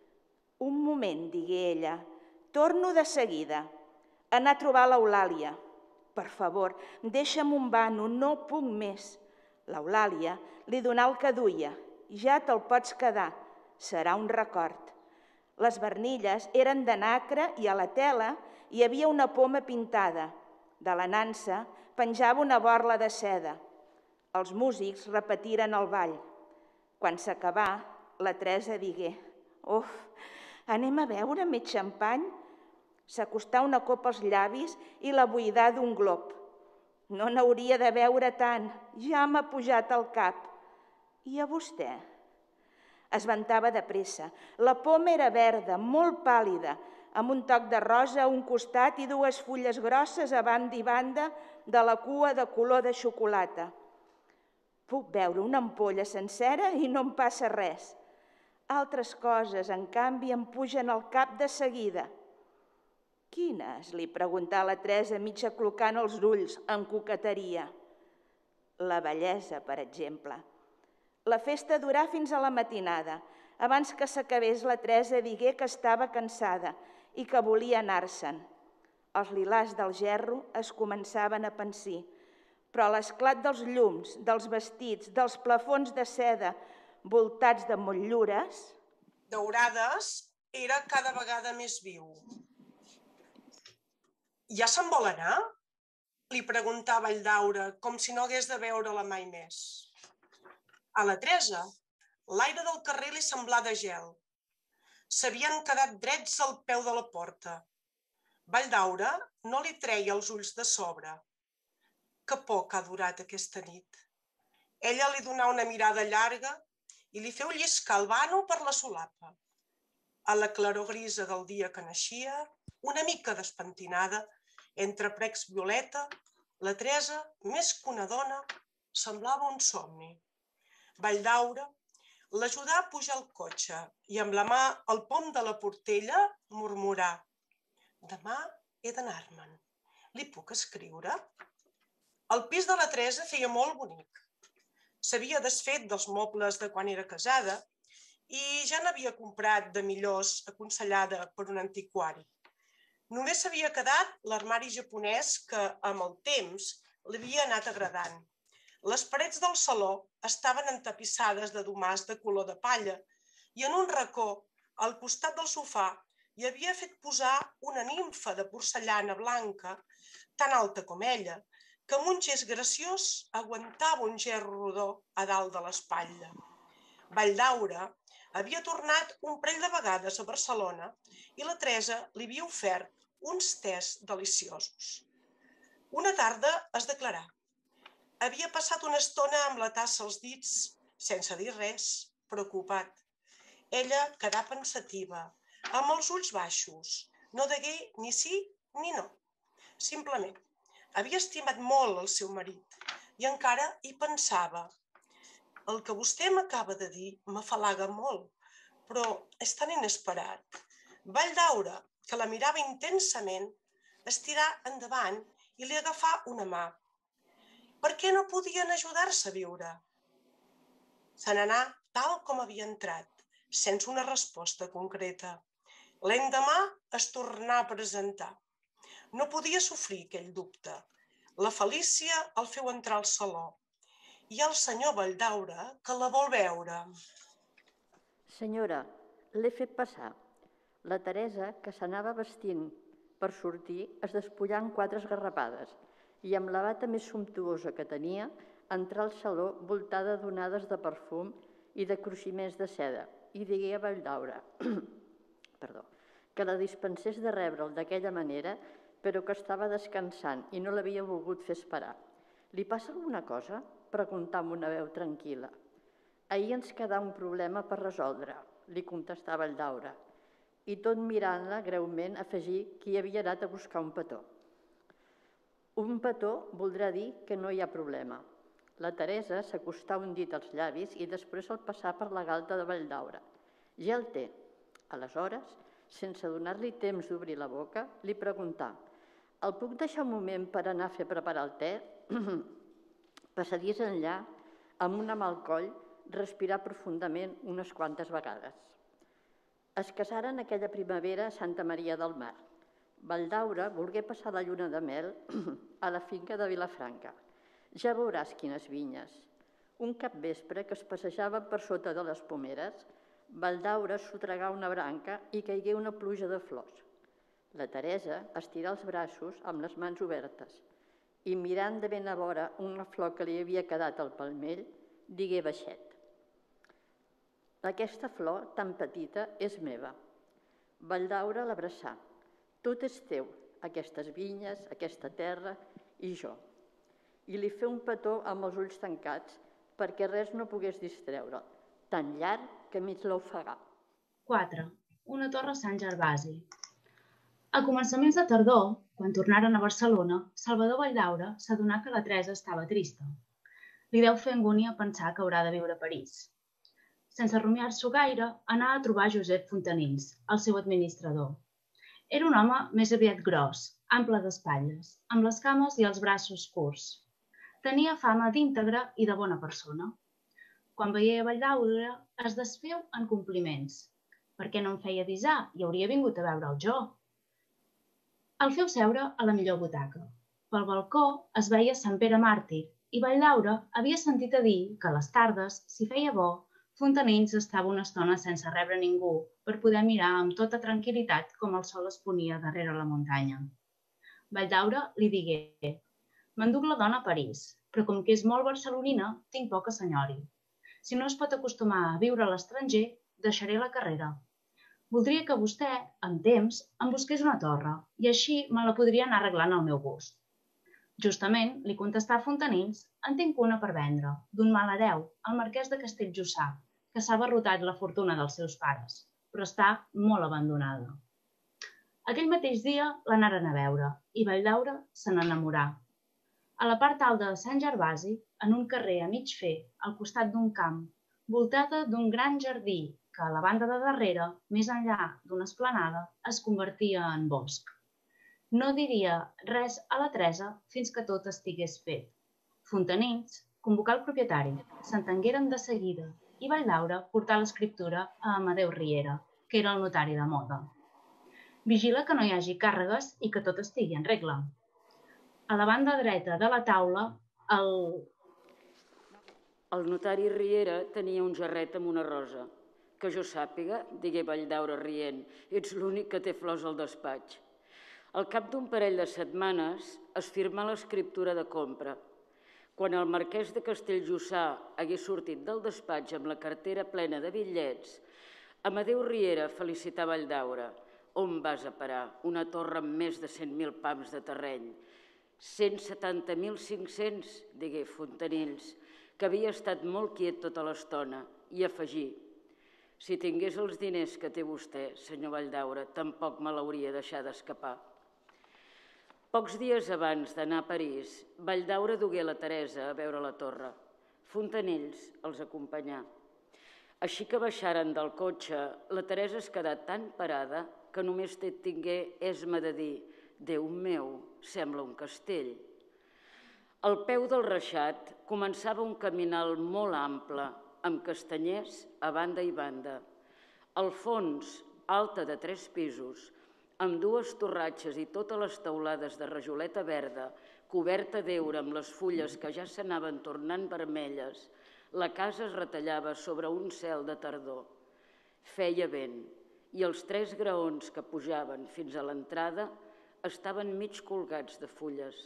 Un moment, digué ella, torno de seguida. Anar a trobar l'Eulàlia. Per favor, deixa'm un vano, no puc més. L'Eulàlia li donà el que duia. Ja te'l pots quedar, serà un record. Les barnilles eren de nacre i a la tela hi havia una poma pintada. De la nansa penjava una borla de seda. Els músics repetiren el ball. Quan s'acabà, la Teresa digué: «Uf, anem a beure més xampany?» S'acostà una copa als llavis i la buidà d'un glop. «No n'hauria de beure tant, ja m'ha pujat al cap. I a vostè?» Es ventava de pressa. La poma era verda, molt pàl·lida, amb un toc de rosa a un costat i dues fulles grosses a banda i banda de la cua de color de xocolata. Puc beure una ampolla sencera i no em passa res. Altres coses, en canvi, em pugen al cap de seguida. Quines? Li preguntà la Teresa, mig aclocant els ulls, amb coqueteria. La bellesa, per exemple. La festa durà fins a la matinada. Abans que s'acabés, la Teresa digué que estava cansada i que volia anar-se'n. Els lilars del gerro es començaven a pansir, però a l'esclat dels llums, dels vestits, dels plafons de seda voltats de motllures... Daurades era cada vegada més viu. Ja se'n vol anar? li preguntà Valldaura, com si no hagués de veure-la mai més. A la Teresa, l'aire del carrer li semblà de gel. S'havien quedat drets al peu de la porta. Valldaura no li treia els ulls de sobre. Que por que ha durat aquesta nit. Ella li donà una mirada llarga i li feu lliscar el vano per la solapa. A la claror grisa del dia que naixia, una mica despentinada, entre precs violeta, la Teresa, més que una dona, semblava un somni. Valldaura l'ajudà a pujar al cotxe i amb la mà al pom de la portella murmurà: «Demà he d'anar-me'n. Li puc escriure?» El pis de la Teresa feia molt bonic. S'havia desfet dels mobles de quan era casada i ja n'havia comprat de millors aconsellada per un antiquari. Només s'havia quedat l'armari japonès que, amb el temps, li havia anat agradant. Les parets del saló estaven entapissades de domàs de color de palla i en un racó, al costat del sofà, hi havia fet posar una nimfa de porcellana blanca, tan alta com ella, que amb un gest graciós aguantava un gerro rodó a dalt de l'espatlla. Valldaura havia tornat un parell de vegades a Barcelona i la Teresa li havia ofert uns tés deliciosos. Una tarda es declarà. Havia passat una estona amb la tassa als dits, sense dir res, preocupat. Ella quedà pensativa, amb els ulls baixos, no degué ni sí ni no. Simplement, havia estimat molt el seu marit i encara hi pensava. El que vostè m'acaba de dir m'afalaga molt, però és tan inesperat. Valldaura, que la mirava intensament, estirà endavant i li agafà una mà. Per què no podien ajudar-se a viure? Se n'anà tal com havia entrat, sense una resposta concreta. L'endemà es tornà a presentar. No podia sofrir aquell dubte. La Felícia el feu entrar al saló. Hi ha el senyor Valldaura que la vol veure. Senyora, l'he fet passar. La Teresa, que s'anava vestint per sortir, es despullà en quatre esgarrapades i amb la bata més sumptuosa que tenia, entrà al saló voltada d'onades de perfum i de cruiximents de seda i digué a Valldaura perdó, que la dispensés de rebre'l d'aquella manera, però que estava descansant i no l'havia volgut fer esperar. «Li passa alguna cosa?», preguntà amb una veu tranquil·la. «Ahir ens quedà un problema per resoldre», li contestà Valldaura, i tot mirant-la greument afegí que hi havia anat a buscar un petó. Un petó voldrà dir que no hi ha problema. La Teresa s'acostà un dit als llavis i després el passà per la galta de Valldaura. Ja el té. Aleshores, sense donar-li temps d'obrir la boca, li preguntà: «El puc deixar un moment per anar a fer preparar el te?» Passadies enllà, amb una mà al coll, respirar profundament unes quantes vegades. Es casaren aquella primavera a Santa Maria del Mar. Valldaura volgué passar la lluna de mel a la finca de Vilafranca. Ja veuràs quines vinyes. Un capvespre que es passejava per sota de les pomeres, Valldaura sotregà una branca i caigué una pluja de flors. La Teresa estirà els braços amb les mans obertes i, mirant de ben a vora una flor que li havia quedat al palmell, digué baixet: «Aquesta flor, tan petita, és meva». Valldaura l'abraçà. «Tot és teu, aquestes vinyes, aquesta terra i jo». I li feu un petó amb els ulls tancats perquè res no pogués distreure'l, tan llarg que mig l'ofegà. quatre. Una torre a Sant Gervasi. A començaments de tardor, quan tornaren a Barcelona, Salvador Valldaura s'adonà que la Teresa estava trista. Li deu fer angúnia pensar que haurà de viure a París. Sense rumiar-s'ho gaire, anà a trobar Josep Fontanins, el seu administrador. Era un home més aviat gros, ample d'espatlles, amb les cames i els braços curts. Tenia fama d'íntegre i de bona persona. Quan veia Valldaura, es desfeu en compliments. Per què no em feia avisar? I hauria vingut a veure'l jo. El feu seure a la millor butaca. Pel balcó es veia Sant Pere Màrtir i Valldaura havia sentit a dir que a les tardes, si feia bo, Fontanins estava una estona sense rebre ningú per poder mirar amb tota tranquil·litat com el sol es ponia darrere la muntanya. Valldaura li digué: M'enduc la dona a París, però com que és molt barcelonina, tinc poca senyori. Si no es pot acostumar a viure a l'estranger, deixaré la carrera. Voldria que vostè, amb temps, em busqués una torre i així me la podria anar arreglant al meu gust. Justament, li contestà a Fontanills, en tinc una per vendre, d'un mal hereu, el marquès de Castelljussà, que s'ha barrotat la fortuna dels seus pares, però està molt abandonada. Aquell mateix dia l'anaren a veure i Valldaura se n'enamorà. A la part alta de Sant Gervasi, en un carrer a mig fer, al costat d'un camp, voltada d'un gran jardí que a la banda de darrere, més enllà d'una esplanada, es convertia en bosc. No diria res a la Teresa fins que tot estigués fet. Fontanills convocà el propietari, s'entengueren de seguida i Valldaura portà l'escriptura a Amadeu Riera, que era el notari de moda. Vigila que no hi hagi càrregues i que tot estigui en regla. A la banda dreta de la taula, el... El notari Riera tenia un jarret amb una rosa. Que jo sàpiga, digué Valldaura rient, ets l'únic que té flors al despatx. Al cap d'un parell de setmanes es firmà l'escriptura de compra. Quan el marquès de Castelljussà hagués sortit del despatx amb la cartera plena de bitllets, Amadeu Riera felicità Valldaura. On vas a parar? Una torre amb més de cent mil pams de terreny. cent setanta mil cinc-cents, digué Fontanills, que havia estat molt quiet tota l'estona, i afegí: si tingués els diners que té vostè, senyor Valldaura, tampoc me l'hauria deixat d'escapar. Pocs dies abans d'anar a París, Valldaura dugué la Teresa a veure la torre. Fontanills els acompanyà. Així que baixaren del cotxe, la Teresa es quedà tan parada que només tingué esma de dir: Déu meu, sembla un castell. Al peu del reixat començava un caminal molt ample, amb castanyers a banda i banda. Al fons, alta de tres pisos, amb dues torratxes i totes les teulades de rajoleta verda, coberta d'heura amb les fulles que ja s'anaven tornant vermelles, la casa es retallava sobre un cel de tardor. Feia vent, i els tres graons que pujaven fins a l'entrada estaven mig colgats de fulles.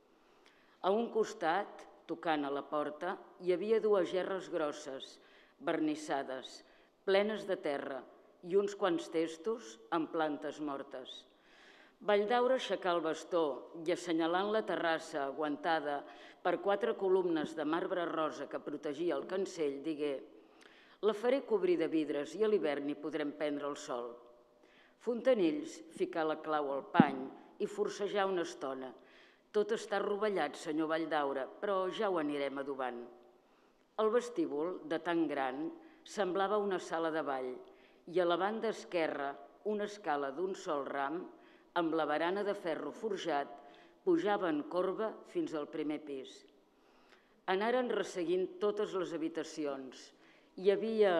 A un costat, tocant a la porta, hi havia dues gerres grosses, vernissades, plenes de terra, i uns quants testos amb plantes mortes. Valldaura aixecà el bastó i, assenyalant la terrassa aguantada per quatre columnes de marbre rosa que protegia el cancell, digué: la faré cobrir de vidres i a l'hivern hi podrem prendre el sol. Fontanills ficà la clau al pany i forcejà una estona. Tot està rovellat, senyor Valldaura, però ja ho anirem adobant. El vestíbul, de tan gran, semblava una sala de ball i a la banda esquerra una escala d'un sol ram amb la barana de ferro forjat pujava en corba fins al primer pis. Anaren resseguint totes les habitacions. Hi havia...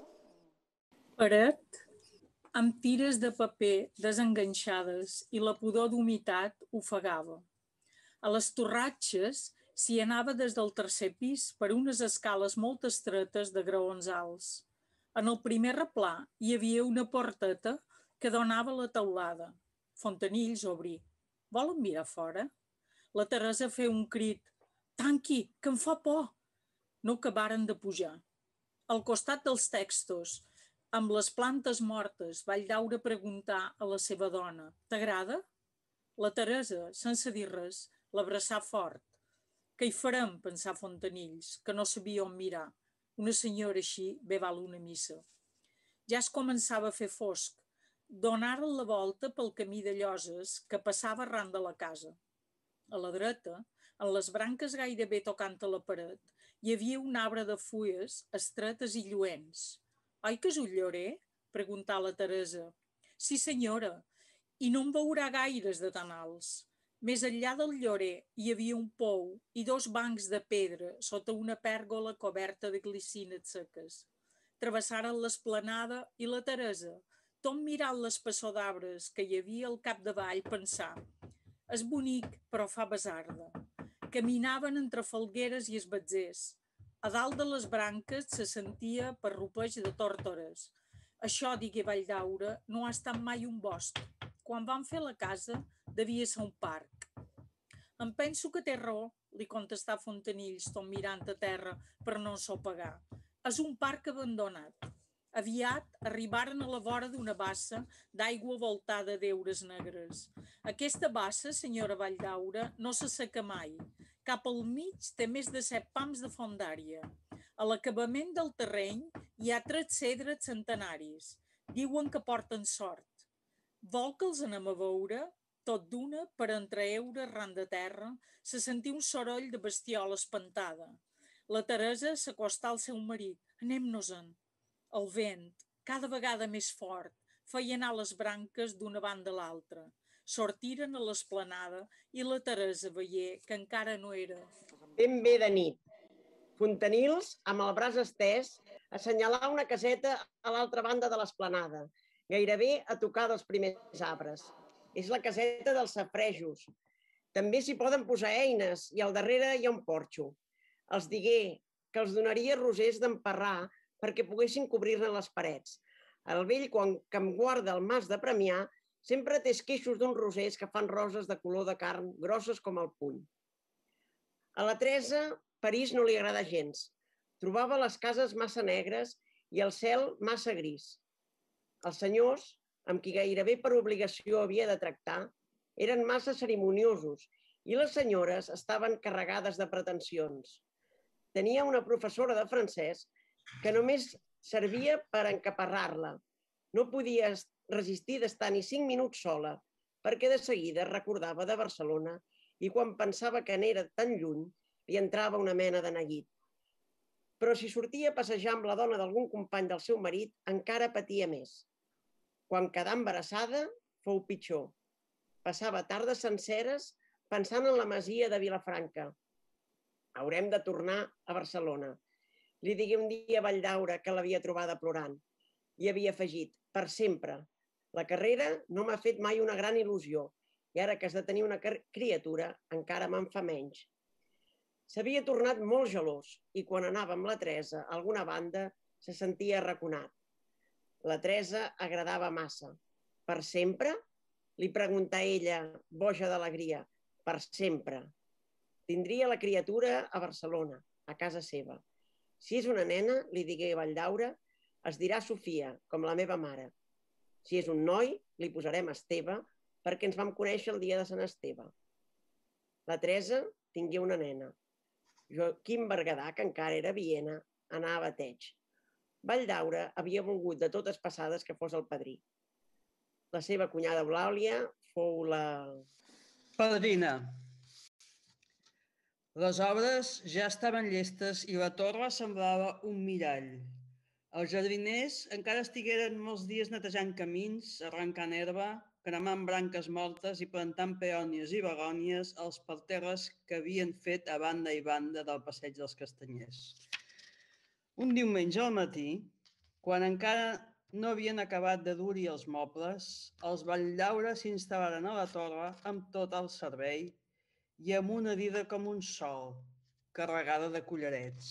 Paret amb tires de paper desenganxades i la pudor d'humitat ofegava. A les torratxes s'hi anava des del tercer pis per unes escales molt estretes de graons alts. En el primer replà hi havia una porteta que donava a la teulada. Fontanills obrí. Volen mirar fora? La Teresa feia un crit. Tanqui, que em fa por! No acabaren de pujar. Al costat dels textos, amb les plantes mortes, Valldaura preguntà a la seva dona: t'agrada? La Teresa, sense dir res, l'abraçà fort. Què hi farem, pensà Fontanills, que no sabia on mirar. Una senyora així bé val una missa. Ja es començava a fer fosc. Donaren la volta pel camí de lloses que passava arran de la casa. A la dreta, en les branques gairebé tocant a la paret, hi havia un arbre de fulles estretes i lluents. Oi que és un llorer? Preguntà la Teresa. Sí, senyora, i no en veurà gaires de tan alts. Més enllà del llorer hi havia un pou i dos bancs de pedra sota una pèrgola coberta de glicines seques. Travessaren l'esplanada i la Teresa, tot mirant l'espessor d'arbres que hi havia al capdavall, pensà: és bonic, però fa besarda. Caminaven entre falgueres i esbatzers. A dalt de les branques se sentia parrupeig de tórtores. Això, digué Valldaura, no ha estat mai un bosc. Quan van fer la casa, devia ser un parc. Em penso que té raó, li contestà Fontanills, tot mirant a terra per no sopegar. És un parc abandonat. Aviat arribaren a la vora d'una bassa d'aigua voltada d'heures negres. Aquesta bassa, senyora Valldaura, no s'asseca mai. Cap al mig té més de set pams de fondària. A l'acabament del terreny hi ha tres cedres centenaris. Diuen que porten sort. Vol que els anem a veure? Tot d'una, per entreheure arran de terra, se sentí un soroll de bestiola espantada. La Teresa s'acostà al seu marit. Anem-nos-en. El vent, cada vegada més fort, feia anar les branques d'una banda a l'altra. Sortiren a l'esplanada i la Teresa veié que encara no era. Ben bé de nit. Fontanils, amb el braç estès, assenyalà una caseta a l'altra banda de l'esplanada, gairebé a tocar dels primers arbres. És la caseta dels safarejos. També s'hi poden posar eines i al darrere hi ha un porxo. Els digué que els donaria rosers d'emparrar perquè poguessin cobrir-ne les parets. El vell, quan que em guarda el mas de Premià, sempre té esqueixos d'uns rosers que fan roses de color de carn, grosses com el puny. A la Teresa, París no li agrada gens. Trobava les cases massa negres i el cel massa gris. Els senyors, amb qui gairebé per obligació havia de tractar, eren massa cerimoniosos i les senyores estaven carregades de pretensions. Tenia una professora de francès que només servia per encaparrar-la. No podia resistir d'estar ni cinc minuts sola, perquè de seguida recordava de Barcelona i quan pensava que n'era tan lluny, li entrava una mena de neguit. Però si sortia a passejar amb la dona d'algun company del seu marit, encara patia més. Quan quedà embarassada, fou pitjor. Passava tardes senceres pensant en la masia de Vilafranca. Haurem de tornar a Barcelona. Li digué un dia a Valldaura que l'havia trobada plorant. I havia afegit, per sempre. La carrera no m'ha fet mai una gran il·lusió i ara que has de tenir una criatura encara me'n fa menys. S'havia tornat molt gelós i quan anava amb la Teresa a alguna banda se sentia arraconat. La Teresa agradava massa. Per sempre? Li preguntà ella, boja d'alegria. Per sempre. Tindria la criatura a Barcelona, a casa seva. Si és una nena, li digué Valldaura, es dirà Sofia, com la meva mare. Si és un noi, li posarem Esteve, perquè ens vam conèixer el dia de Sant Esteve. La Teresa tingué una nena. Joaquim Berguedà, que encara era a Viena, anava a bateig. Valldaura havia volgut de totes passades que fos el padrí. La seva cunyada Eulàlia fou la... Padrina. Les obres ja estaven llestes i la torre semblava un mirall. Els jardiners encara estigueren molts dies netejant camins, arrencant herba, cremant branques mortes i plantant peònies i begònies als parterres que havien fet a banda i banda del passeig dels Castanyers. Un diumenge al matí, quan encara no havien acabat de dur-hi els mobles, els Valldaura s'instal·laren a la torre amb tot el servei i amb una dida com un sol, carregada de collarets.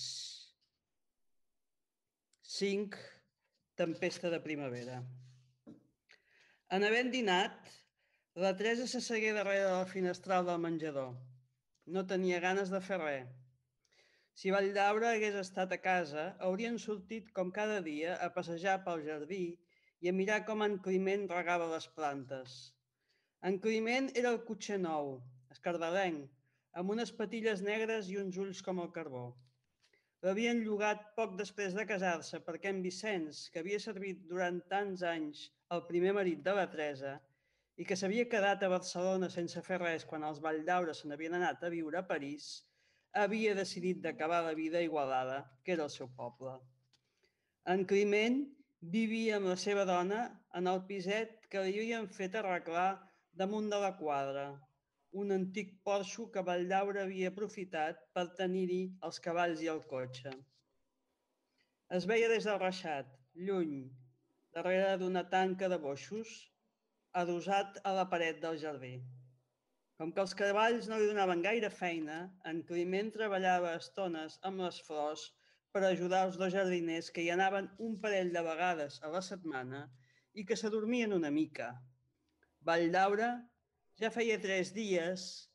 Cinc, tempesta de primavera. En havent dinat, la Teresa s'assegué darrere del finestral del menjador. No tenia ganes de fer res. Si Valldaura hagués estat a casa, haurien sortit com cada dia a passejar pel jardí i a mirar com en Climent regava les plantes. En Climent era el cotxer nou, escardalenc, amb unes patilles negres i uns ulls com el carbó. L'havien llogat poc després de casar-se perquè en Vicenç, que havia servit durant tants anys el primer marit de la Teresa i que s'havia quedat a Barcelona sense fer res quan els Valldaura se n'havien anat a viure a París, havia decidit d'acabar la vida a Igualada, que era el seu poble. En Climent vivia amb la seva dona en el piset que li havien fet arreglar damunt de la quadra, un antic porxo que Valldaura havia aprofitat per tenir-hi els cavalls i el cotxe. Es veia des del reixat, lluny, darrere d'una tanca de boixos, adossat a la paret del jardí. Com que els cavalls no li donaven gaire feina, en Climent treballava estones amb les flors per ajudar els dos jardiners que hi anaven un parell de vegades a la setmana i que s'adormien una mica. Valldaura ja feia tres dies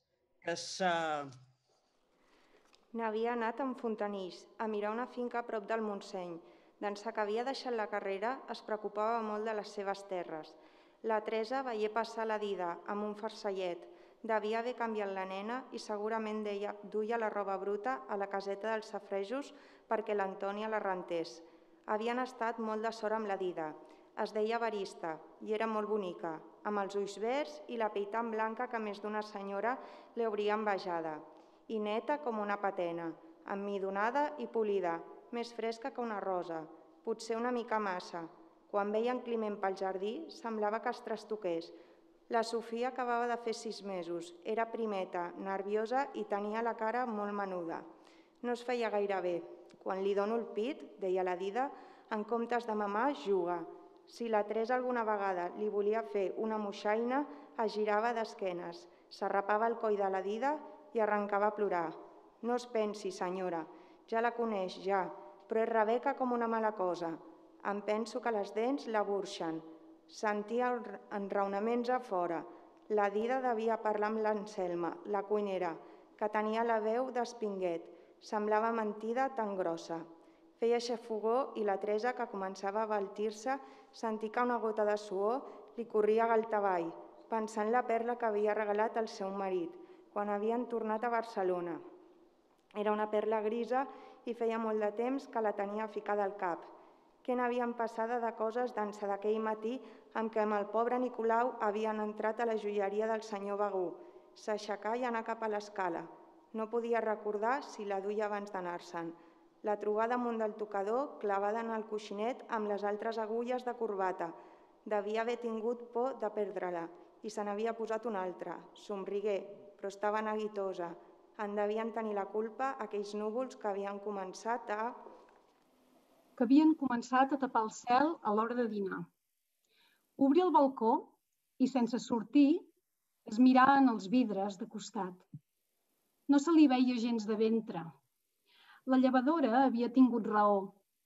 N'havia anat amb Fontanís a mirar una finca a prop del Montseny. D'ençà que havia deixat la carrera, es preocupava molt de les seves terres. La Teresa veié passar la Dida amb un farcellet. Devia haver canviat la nena i segurament duia la roba bruta a la caseta dels safrejos perquè l'Antònia la rentés. Havien estat molt de sort amb la Dida. Es deia Evarista i era molt bonica, amb els ulls verds i la pell tan blanca que més d'una senyora li hauria envejada. I neta com una patena, emmidonada i polida, més fresca que una rosa, potser una mica massa. Quan veia en Climent pel jardí, semblava que es trastoqués. La Sofia acabava de fer sis mesos, era primeta, nerviosa i tenia la cara molt menuda. No es feia gaire bé. Quan li dono el pit, deia la Dida, en comptes de mamar, juga. Si la Teresa alguna vegada li volia fer una moixaina, es girava d'esquenes, s'arrapava el coll de la Dida i arrencava a plorar. No es pensi, senyora, ja la coneix, ja, però és Rebeca com una mala cosa. Em penso que les dents la burxen. Sentia enraonaments a fora. La Dida devia parlar amb l'Anselma, la cuinera, que tenia la veu d'espinguet. Semblava mentida tan grossa. Feia xafogó i la Teresa, que començava a baltir-se, sentir que una gota de suor li corria galtavall, pensant la perla que havia regalat el seu marit, quan havien tornat a Barcelona. Era una perla grisa i feia molt de temps que la tenia ficada al cap. Què n'havien passada de coses d'ençà d'aquell matí en què amb el pobre Nicolau havien entrat a la joieria del senyor Begú, s'aixecà i anar cap a l'escala. No podia recordar si la duia abans d'anar-se'n. La trobà damunt del tocador, clavada en el coixinet amb les altres agulles de corbata. Devia haver tingut por de perdre-la i se n'havia posat una altra. Somrigué, però estava neguitosa. En devien tenir la culpa aquells núvols que havien començat a... que havien començat a tapar el cel a l'hora de dinar. Obrí el balcó i, sense sortir, es mirà en els vidres de costat. No se li veia gens de ventre. La llevadora havia tingut raó.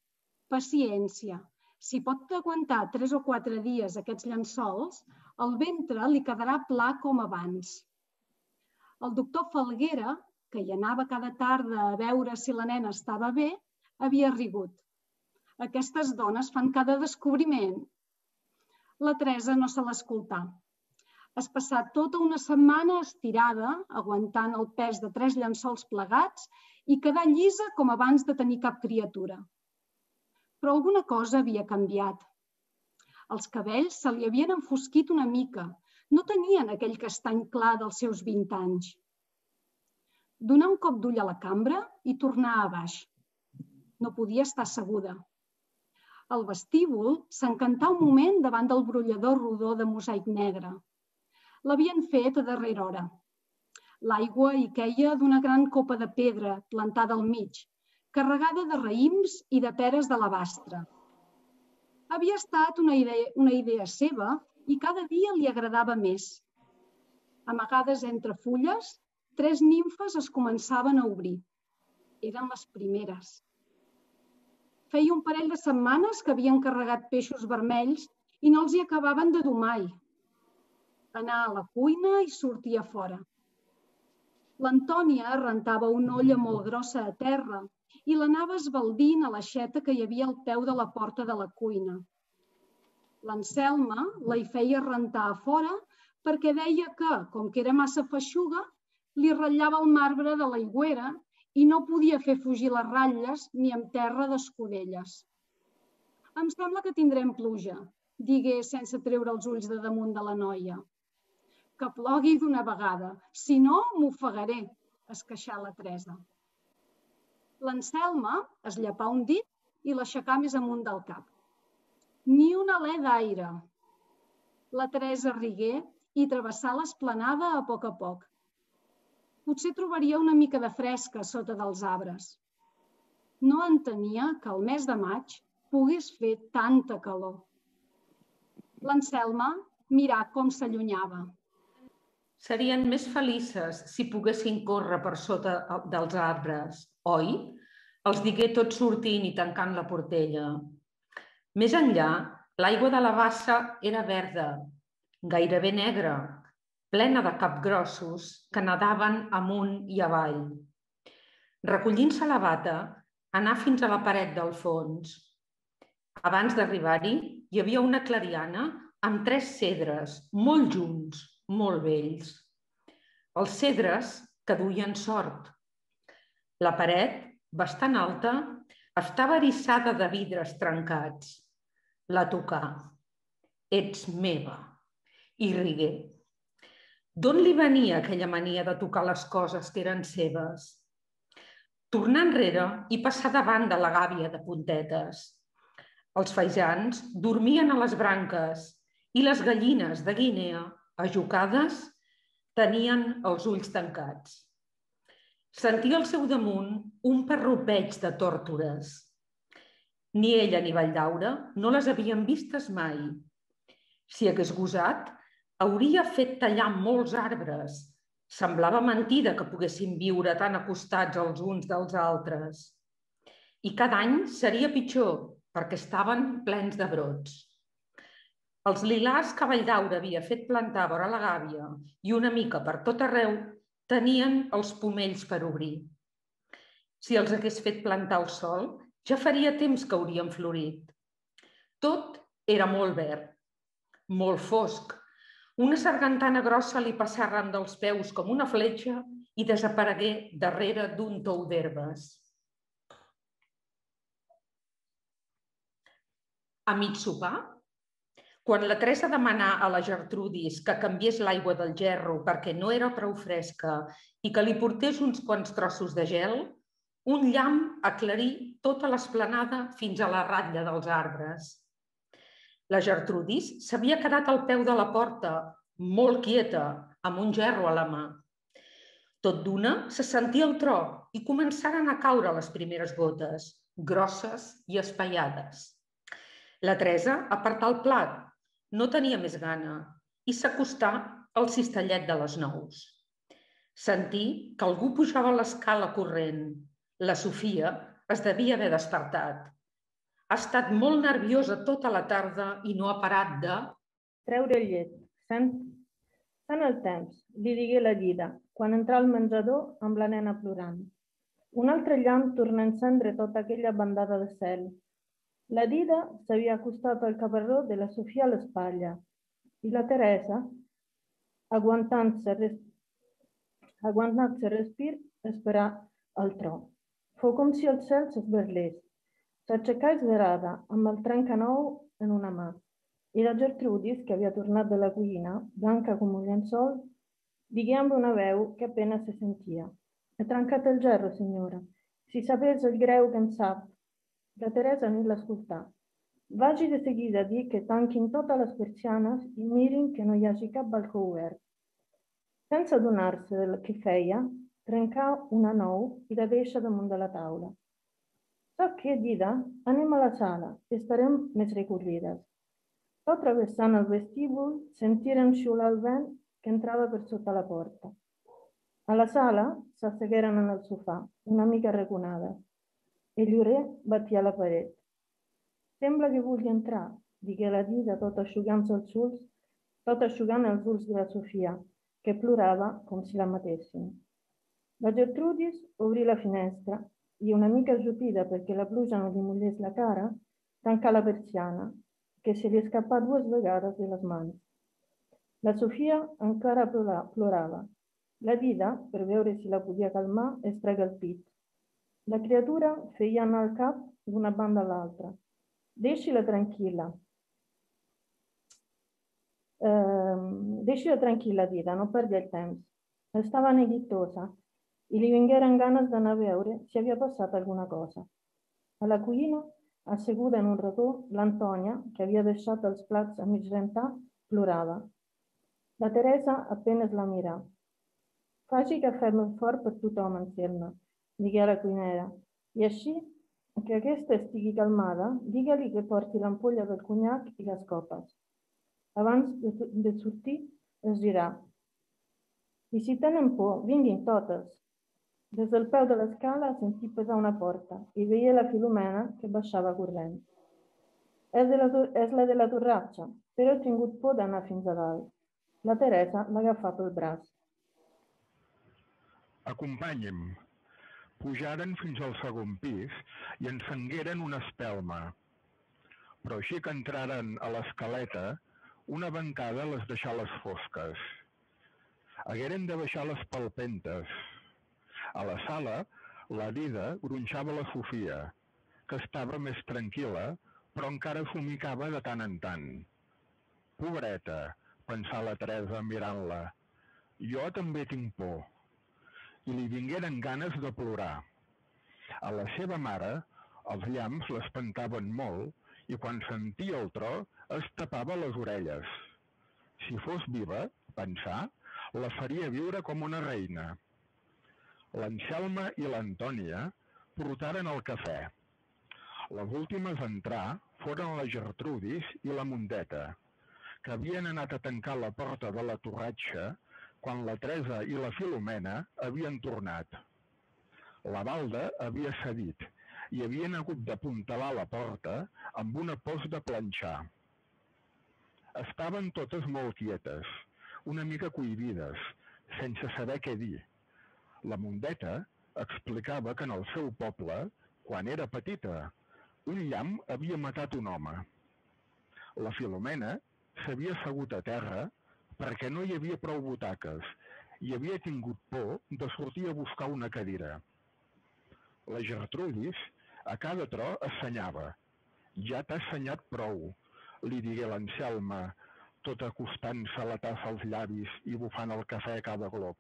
Paciència. Si pot aguantar tres o quatre dies aquests llençols, el ventre li quedarà pla com abans. El doctor Falguera, que hi anava cada tarda a veure si la nena estava bé, havia rigut. Aquestes dones fan cada descobriment. La Teresa no se l'escoltà. Es passà tota una setmana estirada, aguantant el pes de tres llençols plegats i quedar llisa com abans de tenir cap criatura. Però alguna cosa havia canviat. Els cabells se li havien enfosquit una mica. No tenien aquell castany clar dels seus vint anys. Donà un cop d'ull a la cambra i tornà a baix. No podia estar asseguda. Al vestíbul s'encantà un moment davant del brollador rodó de mosaic negre. L'havien fet a darrera hora. L'aigua hi queia d'una gran copa de pedra plantada al mig, carregada de raïms i de peres d'alabastre. Havia estat una idea, una idea seva i cada dia li agradava més. Amagades entre fulles, tres nimfes es començaven a obrir. Eren les primeres. Feia un parell de setmanes que havien carregat peixos vermells i no els hi acabaven de dur mai. Anar a la cuina i sortir a fora. L'Antònia rentava una olla molt grossa a terra i l'anava esbaldint a l'aixeta que hi havia al peu de la porta de la cuina. L'Anselma la hi feia rentar a fora perquè deia que, com que era massa feixuga, li ratllava el marbre de l'aigüera i no podia fer fugir les ratlles ni amb terra d'escudelles. Em sembla que tindrem pluja, digué sense treure els ulls de damunt de la noia. Que plogui d'una vegada, si no m'ofegaré, es queixà la Teresa. L'Anselma es llepà un dit i l'aixecà més amunt del cap. Ni un alè d'aire. La Teresa rigué i travessà l'esplanada a poc a poc. Potser trobaria una mica de fresca sota dels arbres. No entenia que el mes de maig pogués fer tanta calor. L'Anselma mirà com s'allunyava. Serien més felices si poguessin córrer per sota dels arbres, oi? Els digué tot sortint i tancant la portella. Més enllà, l'aigua de la bassa era verda, gairebé negra, plena de capgrossos que nadaven amunt i avall. Recollint-se la bata, anà fins a la paret del fons. Abans d'arribar-hi, hi havia una clariana amb tres cedres, molt junts, molt vells. Els cedres que duien sort. La paret, bastant alta, estava eriçada de vidres trencats. La tocà. Ets meva. I rigué. D'on li venia aquella mania de tocar les coses que eren seves? Tornar enrere i passar davant de la gàbia de puntetes. Els faisans dormien a les branques i les gallines de Guinea, ajocades, tenien els ulls tancats. Sentia al seu damunt un parrupeig de tórtores. Ni ella ni Valldaura no les havien vistes mai. Si hagués gosat, hauria fet tallar molts arbres. Semblava mentida que poguessin viure tan acostats els uns dels altres. I cada any seria pitjor, perquè estaven plens de brots. Els lilars que Valldaura havia fet plantar vora la gàbia i una mica per tot arreu tenien els pomells per obrir. Si els hagués fet plantar al sol, ja faria temps que haurien florit. Tot era molt verd, molt fosc. Una sargantana grossa li passà arran dels peus com una fletxa i desaparegué darrere d'un tou d'herbes. A mig sopar, quan la Teresa demanà a la Gertrudis que canviés l'aigua del gerro perquè no era prou fresca i que li portés uns quants trossos de gel, un llamp aclarí tota l'esplanada fins a la ratlla dels arbres. La Gertrudis s'havia quedat al peu de la porta, molt quieta, amb un gerro a la mà. Tot d'una se sentia el tro i començaren a caure les primeres gotes, grosses i espaiades. La Teresa apartà el plat, no tenia més gana, i s'acostà al cistellet de les nous. Sentí que algú pujava l'escala corrent. La Sofia es devia haver despertat. Ha estat molt nerviosa tota la tarda i no ha parat de... Treure llet. Sant, sant el temps, li digué la Llida, quan entrà al menjador amb la nena plorant. Un altre llamp torna a encendre tota aquella bandada de cel. La Dida s'havia acostat al cabarró de la Sofia a l'espatlla i la Teresa, aguantant-se res... aguantant-se respir, esperà el tro. Fou com si el cel s'esberlés. S'aixecà esverada, amb el trencanou en una mà. I la Gertrudis, que havia tornat de la cuina, blanca com un llençol, digué amb una veu que apenas se sentia. He trencat el gerro, senyora. Si sabés el greu que em sap. La Teresa ni l'escoltà. Vagi de seguida a dir que tanquin totes les persianes i mirin que no hi hagi cap balcó obert. Sense adonar-se del que feia, trencà una nou i la deixa damunt de la taula. Sap què, Dida? Anem a la sala, estarem més recollides. Tot travessant el vestíbul, sentiren xiular el vent que entrava per sota la porta. A la sala s'assegueren en el sofà, una mica arraconades. El llorer batia la paret. Sembla que vulgui entrar, digué la Dida tot aixugant-se els ulls, tot aixugant els ulls de la Sofia, que plorava com si la matessin. La Gertrudis obrí la finestra i, una mica ajupida perquè la pluja no li mullés la cara, tancà la persiana, que se li escapà dues vegades de les mans. La Sofia encara plorava. La Dida, per veure si la podia calmar, es trega el pit. La criatura feia anar el cap d'una banda a l'altra. Deixi-la tranquil·la. Eh, Deixi-la tranquil·la, Dida, no perdi el temps. Estava neguitosa i li vingueren ganes d'anar a veure si havia passat alguna cosa. A la cuina, asseguda en un racó, l'Antònia, que havia deixat els plats a mig rentar, plorava. La Teresa apenas la mirà. Faci cafè més fort per tothom, Anselma, digué a la cuinera, i així, que aquesta estigui calmada, digue-li que porti l'ampolla del conyac i les copes. Abans de sortir, es dirà. I si tenen por, vinguin totes. Des del peu de l'escala sentí pesar una porta i veia la Filomena que baixava corrent. És, de la, és la de la torratxa, però he tingut por d'anar fins a dalt. La Teresa l'agafà pel braç. Acompanya'm. Pujaren fins al segon pis i encengueren una espelma. Però així que entraren a l'escaleta, una bancada les deixà les fosques. Hagueren de baixar les palpentes. A la sala, la Dida gronxava la Sofia, que estava més tranquil·la, però encara fumicava de tant en tant. Pobreta, pensà la Teresa mirant-la, jo també tinc por. I li vingueren ganes de plorar. A la seva mare, els llamps l'espantaven molt i quan sentia el tro es tapava les orelles. Si fos viva, pensà, la faria viure com una reina. L'Anselma i l'Antònia portaren el cafè. Les últimes a entrar foren la Gertrudis i la Mundeta, que havien anat a tancar la porta de la torratxa quan la Teresa i la Filomena havien tornat. La Balda havia cedit i havien hagut d'apuntalar la porta amb una post de planxar. Estaven totes molt quietes, una mica cohibides, sense saber què dir. La Mundeta explicava que en el seu poble, quan era petita, un llamp havia matat un home. La Filomena s'havia assegut a terra perquè no hi havia prou butaques i havia tingut por de sortir a buscar una cadira. La Gertrudis a cada tro assenyava. Ja t'ha assenyat prou, li digué l'Anselma, tot acostant-se la tassa als llavis i bufant el cafè a cada glop.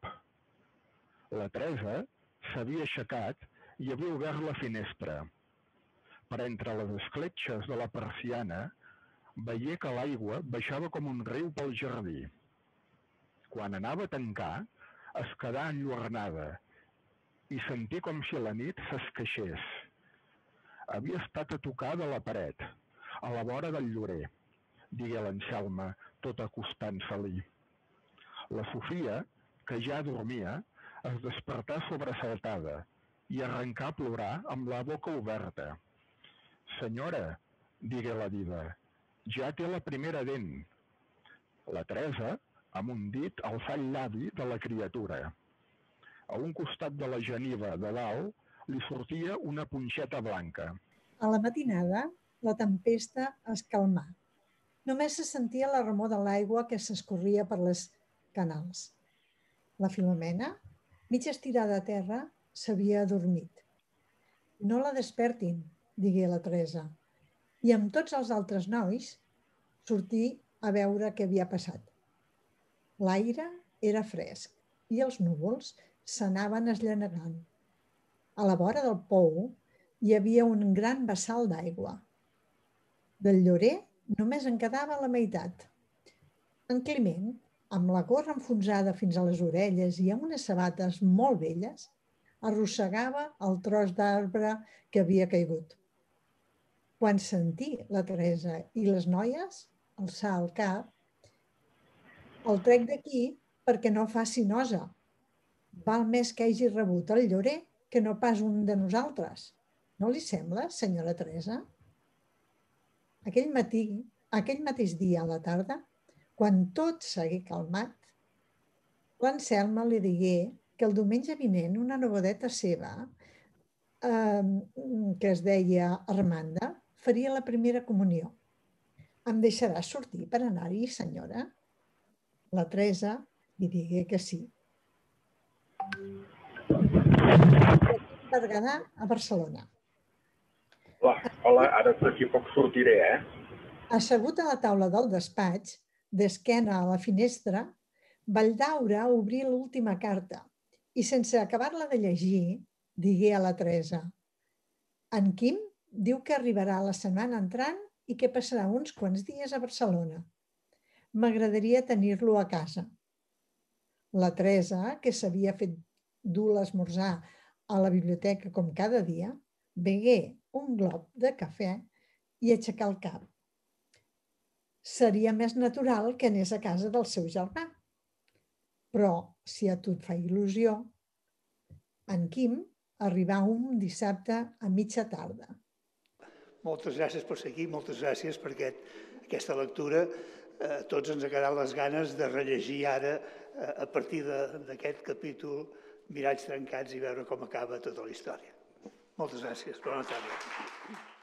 La Teresa s'havia aixecat i havia obert la finestra. Per entre les escletxes de la persiana veié que l'aigua baixava com un riu pel jardí. Quan anava a tancar, es quedà enlluernada i sentí com si la nit s'esqueixés. Havia estat a tocar de la paret, a la vora del llorer, digué l'Anselma, tot acostant-se-li. La Sofia, que ja dormia, es despertà sobresaltada i arrencà a plorar amb la boca oberta. Senyora, digué la Dida, ja té la primera dent. La Teresa, amb un dit, alçà el llavi de la criatura. A un costat de la geniva de dalt li sortia una punxeta blanca. A la matinada, la tempesta es calmà. Només se sentia la remor de l'aigua que s'escorria per les canals. La Filomena, mig estirada a terra, s'havia adormit. No la despertin, digué la Teresa, i amb tots els altres nois sortí a veure què havia passat. L'aire era fresc i els núvols s'anaven esllanegant. A la vora del pou hi havia un gran bassal d'aigua. Del llorer només en quedava la meitat. En Climent, amb la gorra enfonsada fins a les orelles i amb unes sabates molt velles, arrossegava el tros d'arbre que havia caigut. Quan sentí la Teresa i les noies alçar el cap, el trec d'aquí perquè no faci nosa. Val més que hagi rebut el llorer que no pas un de nosaltres. No li sembla, senyora Teresa? Aquell matí, aquell mateix dia a la tarda, quan tot s'hagué calmat, l'Anselma li digué que el diumenge vinent una nebodeta seva, eh, que es deia Armanda, faria la primera comunió. Em deixarà sortir per anar-hi, senyora? La Teresa li digué que sí. Berguedà a Barcelona. Hola, hola, ara d'aquí poc sortiré, eh? Assegut a la taula del despatx, d'esquena a la finestra, Valldaura obrí l'última carta i, sense acabar-la de llegir, digué a la Teresa: en Quim diu que arribarà la setmana entrant i que passarà uns quants dies a Barcelona. M'agradaria tenir-lo a casa. La Teresa, que s'havia fet dur l'esmorzar a la biblioteca com cada dia, begué un glob de cafè i aixecà el cap. Seria més natural que anés a casa del seu germà. Però, si a tu et fa il·lusió, en Quim arribà un dissabte a mitja tarda. Moltes gràcies per seguir, moltes gràcies per aquest, aquesta lectura. a tots ens ha quedat les ganes de rellegir ara, a partir d'aquest capítol, Miralls trencats i veure com acaba tota la història. Moltes gràcies. Bona tarda.